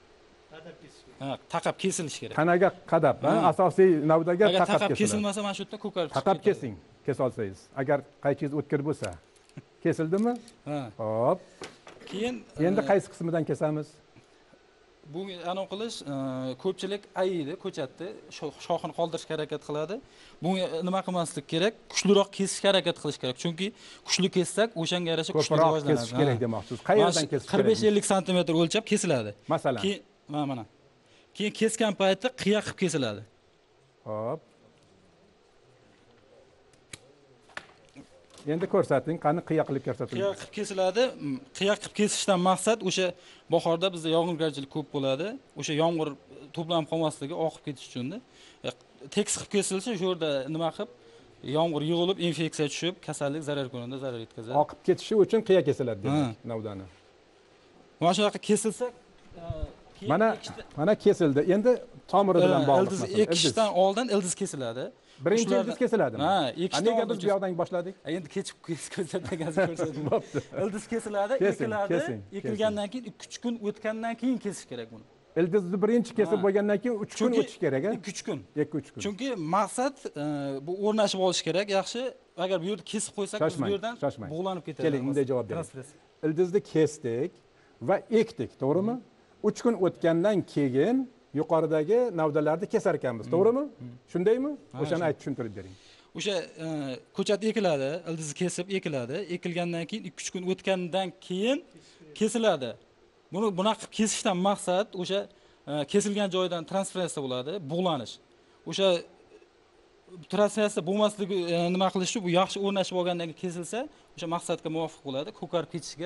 I: Ha, taqab kesilishi kerak.
A: Tanaga qadab, ha?
I: Ha.
A: Asosiy navdaga
I: Agar
A: taqab
I: taqab
A: kesiladi.
I: kesilmasa mana shu yerda ko'karib chiqib
A: Taqab
I: ketadi.
A: kesing, kes olsangiz. Agar qaychingiz o'tkir bo'lsa. Kesildimi?
I: Ha.
A: Hop.
I: Keyin
A: Endi
I: e,
A: qaysi qismidan kesamiz?
I: bu anav qilish e, ko'pchilik ayiydi ko'chatni, sho- shoxini qoldirishga harakat qiladi. Bunga nima qilmaslik kerak? Kuchliroq kesishga harakat qilish kerak. Chunki kuchli kessak, o'shanga yarasha kuchli
A: Ko'proq
I: rivojlanadi.
A: kesish kerak demoqchisiz. Qayerdan kesish
I: qirq besh
A: kerak?
I: ellik santimetr o'lchab kesiladi.
A: Masalan.
I: Keyin mana mana. Keyin kesgan paytda qiya qilib kesiladi.
A: Hop. Endi ko'rsating, qani qiya qilib ko'rsating.
I: Qiya qilib kesiladi. M, Qiya qilib kesishdan maqsad o'sha bahorda bizda yog'ingarchilik ko'p bo'ladi. O'sha yomg'ir to'planib qolmasligi, oqib ketish uchun-da. E, Tekis qilib kesilsa, shu yerda nima qilib yomg'ir yig'ilib, infeksiya tushib, kasallik zarar ko'rganda zarar yetkazadi.
A: Oqib ketishi uchun qiya kesiladi demak,
I: Ha.
A: navdani.
I: Mana shunaqa kesilsa, e, keyin
A: Mana
I: ekishda-
A: mana kesildi. Endi tomiri bilan
I: e,
A: bog'liq.
I: ildiz
A: masalan,
I: ekishdan oldin ildiz kesiladi.
A: birinchi
I: Shulardan-
A: ildiz kesiladimi?
I: Ha,
A: A,
I: ekishdan
A: nega
I: oldin
A: biz bu yoqdan boshladik?
I: A, endi kechib ko'rsatmagansiz ko'rsating.
A: Bo'pti.
I: Ildiz kesiladi,
A: Kesing,
I: ekiladi.
A: kesing,
I: Ekilgandan keyin ikki uch kun o'tgandan keyin kesish kerak buni.
A: Ildizni birinchi kesib
I: Ha.
A: bo'lgandan keyin uch kun
I: Chunki
A: o'tish kerak, ha?
I: ikki uch kun.
A: ikki uch kun.
I: Chunki maqsad e, bu o'rnashib olish kerak. Yaxshi, agar bu yerda kesib qo'ysak, biz bu
A: Shoshmang,
I: yerdan
A: shoshmang.
I: bug'lanib ketadi.
A: Keling, bunday javob bering.
I: Transfersiya.
A: Ildizni kesdik va ekdik, to'g'rimi? uch kun o'tgandan keyin yuqoridagi navdalarni kesar ekanmiz, to'g'rimi? Shundaymi? O'shani
I: shu.
A: aytib tushuntirib bering.
I: O'sha e, ko'chat ekiladi, ildizni kesib ekiladi. Ekilgandan keyin ikki uch kun o'tgandan keyin kesiladi. Buni bunaqa kesishdan maqsad o'sha e, kesilgan joydan transfersiya bo'ladi, bug'lanish. O'sha transfersiya bo'lmasligi e, nima qilish bu yaxshi o'rnashib olgandan keyin kesilsa, o'sha maqsadga muvofiq bo'ladi, ko'karib ketishiga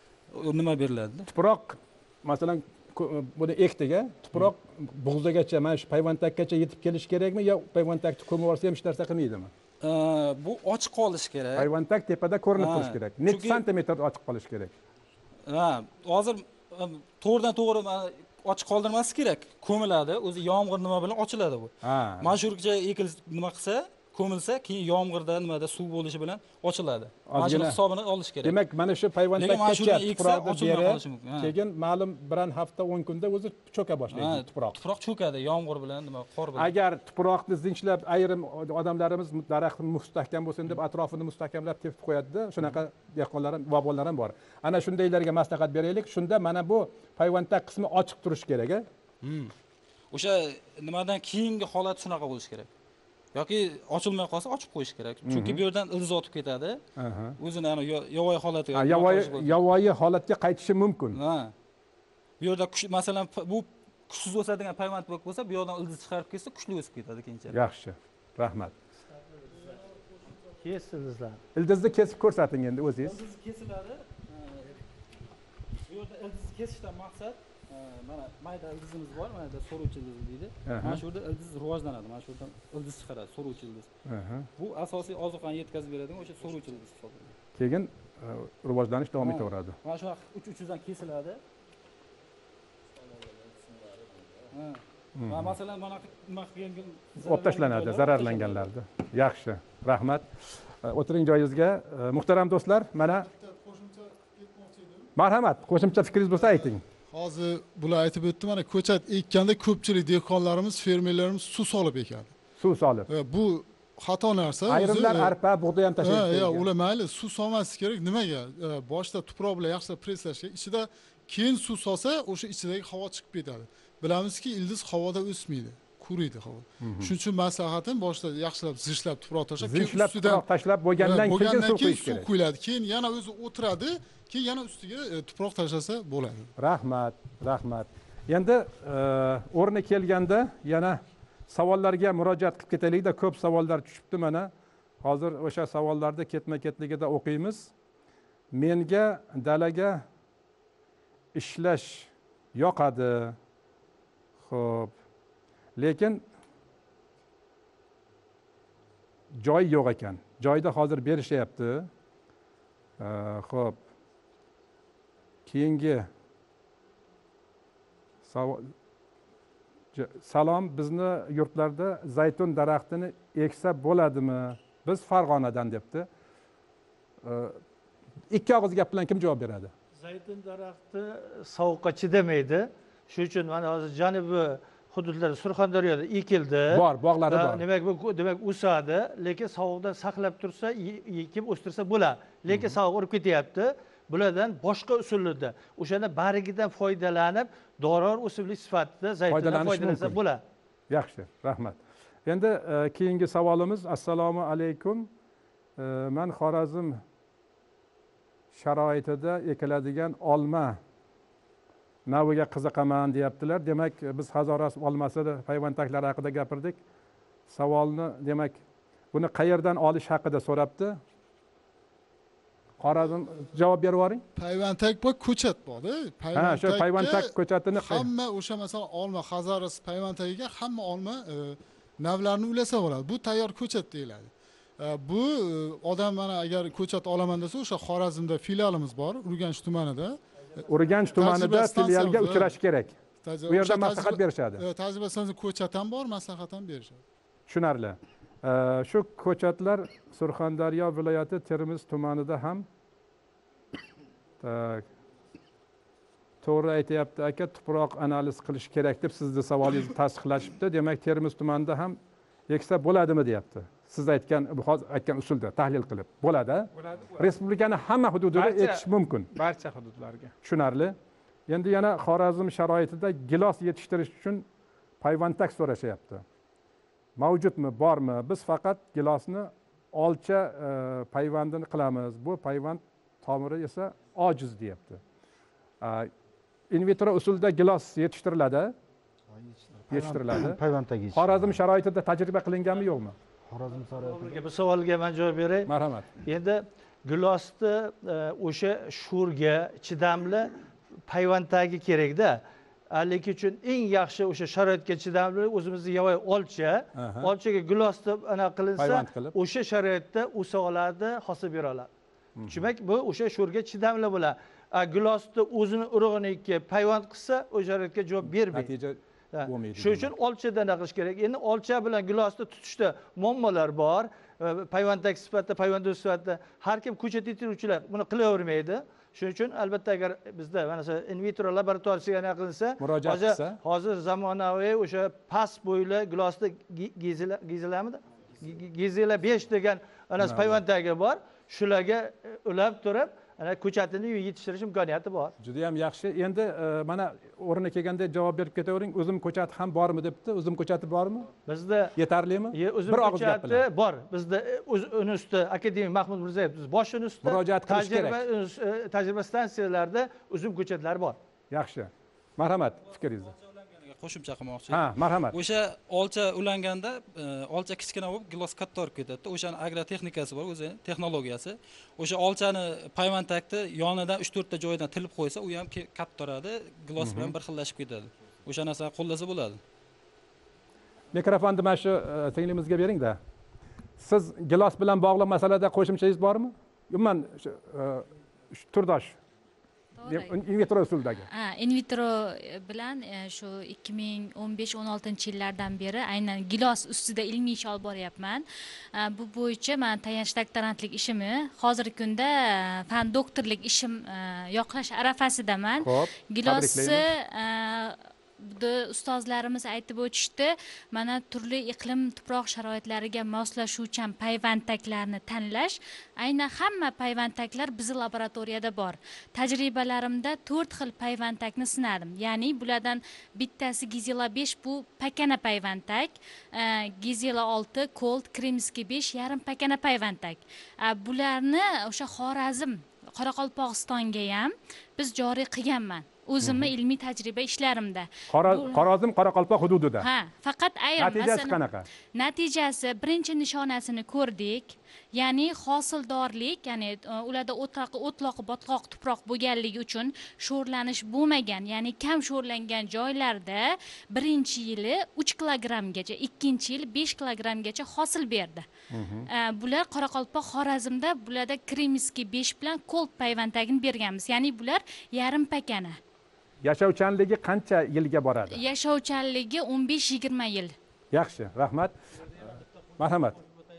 I: e, nima beriladi?
A: Tuproq, masalan, ko- buni ekdik, a? Tuproq bug'zagacha, mana shu payvandtakkacha yetib kelish kerakmi yo payvandtakni ko'mib olsa ham hech narsa qilmaydimi?
I: E, bu ochiq qolish kerak.
A: Payvandtak tepada ko'rinib
I: Ha,
A: turishi kerak. Necha
I: chunki-
A: santimetr ochiq qolish kerak?
I: Ha, hozir e, to'g'ridan to'g'ri mana ochiq qoldirmaslik kerak. Ko'miladi, o'zi yomg'ir nima bilan ochiladi bu.
A: Ha.
I: Mana shu yerga ekil nima qilsa, ko'milsa, keyin yomg'irda nimada suv bo'lishi bilan ochiladi. Mana shu
A: Ozgina-
I: hisobini olish kerak.
A: Demak, mana shu
I: Lekin mana
A: payvandtakkacha
I: shuni eksa,
A: tuproqni
I: ochilmay
A: berib,
I: qolishi mumkin. Ha.
A: keyin ma'lum biron hafta o'n kunda o'zi cho'ka
I: Ha,
A: boshlaydi tuproq.
I: Tuproq cho'kadi, yomg'ir bilan, nima, qor bilan.
A: Agar tuproqni zinchlab ayrim odamlarimiz daraxt mustahkam bo'lsin deb atrofini mustahkamlab tepib qo'yadi-da, shunaqa dehqonlar ham, bog'bonlar ham bor. Ana shundaylarga maslahat beraylik. Shunda mana bu payvandtak qismi ochiq turishi kerak, a?
I: Hmm. O'sha nimadan keyingi holat shunaqa bo'lishi kerak. Yoki ochilmay qolsa ochib qo'yish kerak. Chunki bu yerdan ildiz o'tib ketadi.
A: Aha.
I: O'zini ana yo- yovvoyi holatiga.
A: Ha,
I: nima
A: yovvoyi
I: qilish bo'lsa.
A: yovvoyi holatga qaytishi mumkin.
I: Ha. Bu yerda kuch, masalan, p- bu kuchsiz o'sadigan payvand bo'lsa, bu yoqdan ildiz chiqarib ketsa, kuchli o'sib ketadi keyinchalik.
A: Yaxshi. Rahmat.
C: Kes ildizlar.
A: Ildizni kesib ko'rsating endi o'zingiz.
I: Ildiz kesiladi. Bu yerda ildizni kesishdan maqsad e, mana mayda ildizimiz bor, mana bu so'ruvchi ildiz deydi.
A: Aha.
I: Mana shu yerda ildiz rivojlanadi, mana shu yerdan ildiz chiqaradi, so'ruvchi ildiz.
A: Aha.
I: Bu asosiy ozuqani yetkazib beradigan o'sha so'ruvchi ildiz hisoblanadi.
A: Keyin e, rivojlanish davom
I: Ha.
A: etaveradi.
I: Mana shu uch uchidan kesiladi. Ha.
A: Hmm.
I: Va masalan mana nima qilgan
A: Olib tashlanadi zararlanganlarni. Yaxshi, rahmat. E, O'tiring joyingizga. E, Muhtaram do'stlar, mana marhamat, qo'shimcha fikringiz bo'lsa ayting.
D: Hozir bular aytib o'tdi, mana ko'chat ekkanda ko'pchilik dehqonlarimiz, fermerlarimiz suv solib ekadi.
A: Suv solib.
D: E, Bu xato narsa.
A: Ayrimlar
D: o'zi, e,
A: arpa, bug'doy ham
D: Ha,
A: tashlaydi.
D: yo'q, ular mayli, suv solmaslik kerak. Nimaga? E, Boshda tuproq bilan yaxshilab presslashga, ichida keyin suv solsa, o'sha ichidagi havo chiqib ketadi. Bilamizki, ildiz havoda o'smaydi, quriydi havo. Shuning uchun maslahatim boshda yaxshilab zichlab tuproq tashlab, keyin
A: Zichlab
D: ustidan
A: tuproq tashlab bo'lgandan keyin
D: bo'lgandan
A: suv
D: keyin
A: quyish
D: suv
A: kerak.
D: quyiladi. Keyin yana o'zi o'tiradi, keyin yana ustiga e, tuproq tashlasa bo'ladi.
A: Rahmat, rahmat. Endi e, o'rni kelganda yana savollarga murojaat qilib ketaylikda, ko'p savollar tushibdi mana. Hozir o'sha savollarni ketma-ketligida o'qiymiz. Menga dalaga ishlash yoqadi. Xo'p. Lekin joy yo'q ekan. Joyda hozir berishyapti. E, Xo'p. Keyingi savol. Salom, bizni yurtlarda zaytun daraxtini eksa bo'ladimi? Biz Farg'onadan debdi. Ikki og'iz gap bilan kim javob beradi?
C: Zaytun daraxti sovuqqa chidamaydi. Shuning uchun mana hozir janubiy hududlarda Surxondaryoda ekildi.
A: Bor, bog'lari bor.
C: Demak, bu demak o'sadi, lekin sovuqdan saqlab tursa, ekib o'stirsa bo'ladi. Lekin sovuq urib ketyapti. Bulardan boshqa usullarda o'shanda barigidan foydalanib, dorivor o'simlik sifatida zaytundan foydalansa bo'ladi.
A: Yaxshi, rahmat. Endi e, keyingi savolimiz: Assalomu alaykum. E, men Xorazm sharoitida ekiladigan olma naviga qiziqaman deyaptilar. Demak, biz Hazoras olmasi payvantaklari haqida gapirdik. Savolni, demak, buni qayerdan olish haqida so'rabdi. Xorazm javob berib yuboring.
D: Payvantak bor, ko'chat bor-da.
A: Ha, shu payvantak ko'chatini
D: hamma o'sha masalan olma, Hazoras payvantagiga hamma olma e, navlarini ulasa bo'ladi. Bu tayyor ko'chat deyiladi. E, bu e, odam mana agar ko'chat olaman desa, o'sha Xorazmda filialimiz bor, Urganch tumanida.
A: Urganch tumanida filialga uchrash kerak. Bu yerda maslahat berishadi.
D: E, tajriba stansiya ko'chat ham bor, maslahat ham berishadi.
A: Tushunarli. E, shu ko'chatlar Surxondaryo viloyati Termiz tumanida ham tak to'g'ri aytayapti aka, tuproq analiz qilish kerak deb sizni savolingizni tasdiqlashibdi. Demak, Termiz tumanida ham eksa bo'ladimi deyapti. Siz aytgan hozir aytgan usulda tahlil qilib bo'ladi.
H: Bo'ladi.
A: Respublikani hamma hududida ekish mumkin.
H: Barcha hududlarga.
A: Tushunarli. Endi yana Xorazm sharoitida gilos yetishtirish uchun payvantak so'rashyapti. Mavjudmi, bormi? Biz faqat gilosni olcha e, payvandini qilamiz. Bu payvand tomiri esa ojiz deyapti. In vitro usulda gilos yetishtiriladi. Yetishtiriladi.
B: Payvantak yetishtiriladi.
A: Xorazm sharoitida tajriba qilinganmi, yo'qmi?
B: Xorazm sharoitida.
C: Bu savolga men javob beray.
A: Marhamat.
C: Endi gilosni o'sha sho'rga chidamli payvantagi kerakda. Lekin uchun eng yaxshi o'sha sharoitga chidamli o'zimizning yovvoyi olcha. Olchaga gilosni ana qilinsa, o'sha sharoitda o'sa oladi, hosil bera oladi. Demak, bu o'sha sho'rga chidamli bo'ladi. Gilosni o'zini urug'iniki payvand qilsa, o'sha sharoitga javob bermaydi.
A: Natija bo'lmaydi.
C: Shuning uchun olchadan qilish kerak. Endi olcha bilan gilosni tutishda muammolar bor. Payvantak sifatida, payvanduz sifatida har kim ko'chat yetiruvchilar buni qilavermaydi. Shuning uchun albatta agar bizda mana shu in vitro laboratoriyasiga yana qilinsa, hozir hozir zamonaviy o'sha past bo'yli gilosni gizilamidi? Gizila besh degan ana payvantagi bor. Shularga ulab turib, ana ko'chatini yetishtirish imkoniyati bor.
A: Juda ham yaxshi. Endi mana o'rni kelganda javob berib ketavering. O'zim ko'chati ham bormi debdi. O'zim ko'chati bormi?
C: Bizda
A: yetarlimi?
C: O'zim ko'chati bor. Bizda uni usti akademik Mahmud Mirzayev biz boshini usti
A: murojaat qilish kerak.
C: Tajriba stansiyalarida o'zim ko'chatlari bor.
A: Yaxshi. Marhamat, fikringizni.
I: qo'shimcha qilmoqchi.
A: Ha, marhamat.
I: O'sha olcha ulanganda e, olcha kichkina bo'lib, gilos katta olib ketadi. O'shani agrotexnikasi bor, o'zi texnologiyasi. O'sha olchani payvantakni yonidan uch to'rt ta joydan tilib qo'ysa, u ham katta turadi, gilos bilan bir xillashib ketadi. O'sha narsani qo'llasa bo'ladi.
A: Mikrofonni mana shu e, singlimizga bering-da. Siz gilos bilan bog'liq masalada qo'shimchangiz bormi? Umuman shu e, turdosh in vitro usuldagi.
J: Ha, in vitro bilan shu ikki ming o'n besh o'n oltinchi yillardan beri aynan gilos ustida ilmiy ish olib boryapman. Bu bo'yicha men tayanch doktorantlik ishimni hozirgi kunda fan doktorlik ishim yoqlash arafasidaman. Gilosni bu ustozlarimiz aytib o'tishdi, mana turli iqlim tuproq sharoitlariga moslashuvchan payvantaklarni tanlash. Aynan hamma payvantaklar bizning laboratoriyada bor. Tajribalarimda to'rt xil payvantakni sinadim. Ya'ni bulardan bittasi Gizela besh, bu pakana payvantak, Gizela olti, Colt, Krimskiy besh yarim pakana payvantak. Bularni o'sha Xorazm, Qoraqalpog'istonga ham biz joriy qilganman. O'zimni ilmiy tajriba ishlarimda.
A: Xorazm, Qoraqalpoq hududida.
J: Ha, faqat ayam.
A: Natijasi qanaqa?
J: Natijasi birinchi nishonasini ko'rdik. Ya'ni hosildorlik, ya'ni ularda o'tloq, o'tloq, botqoq tuproq bo'lganligi uchun sho'rlanish bo'lmagan, ya'ni kam sho'rlangan joylarda birinchi yili uch kilogrammgacha, ikkinchi yil besh kilogrammgacha hosil berdi. Bular Qoraqalpoq, Xorazmda bularda Krimskiy besh bilan Colt payvantagini berganmiz. Ya'ni bular yarim pakana.
A: Yashovchanligi qancha yilga boradi?
J: Yashovchanligi o'n besh yigirma yil.
A: Yaxshi, rahmat. Marhamat.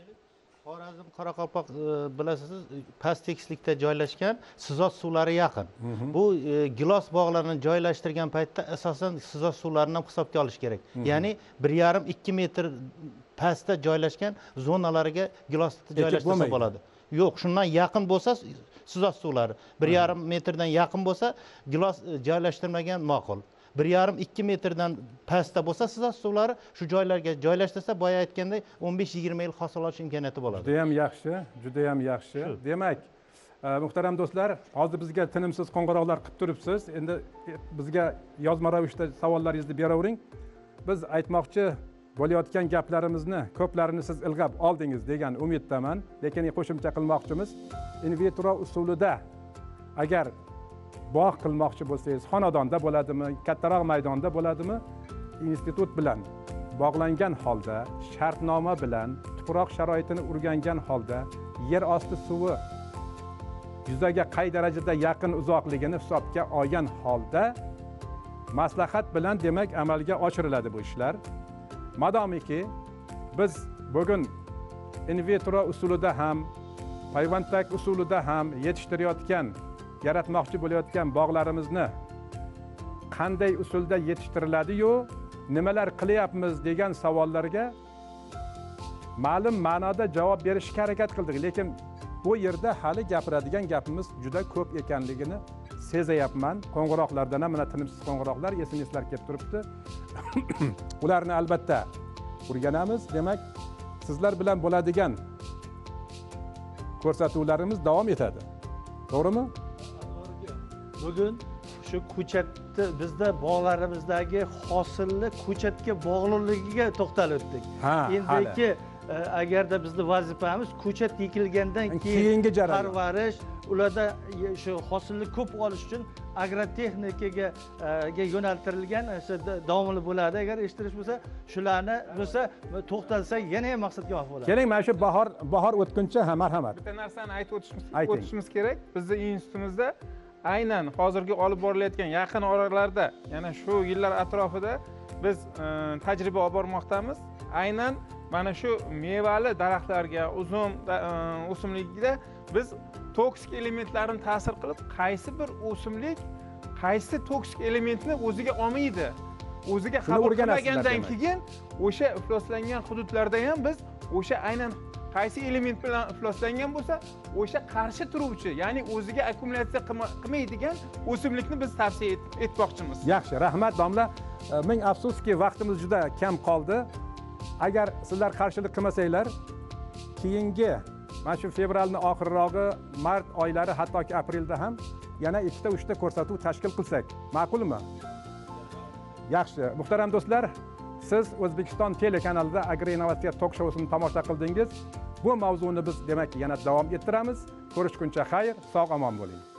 B: Xorazm, Qoraqalpoq bilasiz, past tekislikda joylashgan, sizot suvlari yaqin. Bu gilos bog'larini joylashtirgan paytda asosan sizot suvlarini ham hisobga olish kerak. Ya'ni bir yarim ikki metr pastda joylashgan zonalariga gilosni joylashtirsa bo'ladi. Yo'q, shundan yaqin bo'lsa sizot suvlari, bir yarim metrdan yaqin bo'lsa gilos joylashtirmagan ma'qul. bir yarim ikki metrdan pastda bo'lsa sizot suvlari shu joylarga joylashtirsa, boya aytganday o'n besh yigirma yil hosil olish imkoniyati bo'ladi.
A: Juda ham yaxshi, juda ham yaxshi. Demak, muhtaram do'stlar, hozir bizga tinimsiz qo'ng'iroqlar qilib turibsiz. Endi bizga yozma ravishda savollaringizni beravering. Biz aytmoqchi bo'layotgan gaplarimizni ko'plarini siz ilg'ab oldingiz degan umiddaman. Lekin qo'shimcha qilmoqchimiz, in vitro usulida agar bog' qilmoqchi bo'lsangiz, xonadonda bo'ladimi, kattaroq maydonda bo'ladimi, institut bilan bog'langan holda, shartnoma bilan tuproq sharoitini o'rgangan holda, yer osti suvi yuzaga qay darajada yaqin uzoqligini hisobga olgan holda maslahat bilan demak amalga oshiriladi bu ishlar. Madomiki biz bugun in vitro usulida ham, payvantak usulida ham yetishtirayotgan, yaratmoqchi bo'layotgan bog'larimizni qanday usulda yetishtiriladi-yu, nimalar qilyapmiz degan savollarga ma'lum ma'noda javob berishga harakat qildik. Lekin bu yerda hali gapiradigan gapimiz juda ko'p ekanligini sezayapman. Qo'ng'iroqlardan ham mana tinimsiz qo'ng'iroqlar esimizlar kelib turibdi. Ularni albatta o'rganamiz. Demak, sizlar bilan bo'ladigan ko'rsatuvlarimiz davom etadi. To'g'rimi?
C: Bugun shu ko'chatni bizda bog'larimizdagi hosilni ko'chatga bog'liqligiga to'xtalib o'tdik. Endiki agarda bizning vazifamiz ko'chat ekilgandan keyin parvarish, ularda shu hosilni ko'p olish uchun agrotexnikaga yo'naltirilgan davomli bo'ladi. Agar eshittirish bo'lsa, shularni bo'lsa to'xtalsak yana ham maqsadga muvofiq bo'ladi.
A: Keling, mana shu bahor bahor o'tguncha ha marhamat.
H: Bitta narsani aytib o'tishimiz kerak. Bizning institutimizda aynan hozirgi olib borilayotgan yaqin oralarda, yana shu yillar atrofida biz tajriba olib bormoqdamiz. Aynan mana shu mevali daraxtlarga, uzum o'simlikda biz toksik elementlarni ta'sir qilib, qaysi bir o'simlik qaysi toksik elementni o'ziga olmaydi, o'ziga qabul qilmagandan keyin o'sha ifloslangan hududlarda ham biz o'sha aynan qaysi element bilan ifloslangan bo'lsa, o'sha qarshi turuvchi, ya'ni o'ziga akkumulyatsiya qilmaydigan o'simlikni biz tavsiya etmoqchimiz.
A: Yaxshi, rahmat domla. Ming afsuski vaqtimiz juda kam qoldi. Agar sizlar qarshilik qilmasanglar, keyingi mana shu fevralning oxirrog'i, mart oylari, hattoki aprelda ham yana ikkita uchta ko'rsatuv tashkil qilsak, ma'qulmi? yaxshi muhtaram do'stlar, siz O'zbekiston telekanalida agroinnovatsiya tok shousini tomosha qildingiz. Bu mavzuni biz demak yana davom ettiramiz. Ko'rishguncha xayr, sog' omon bo'ling.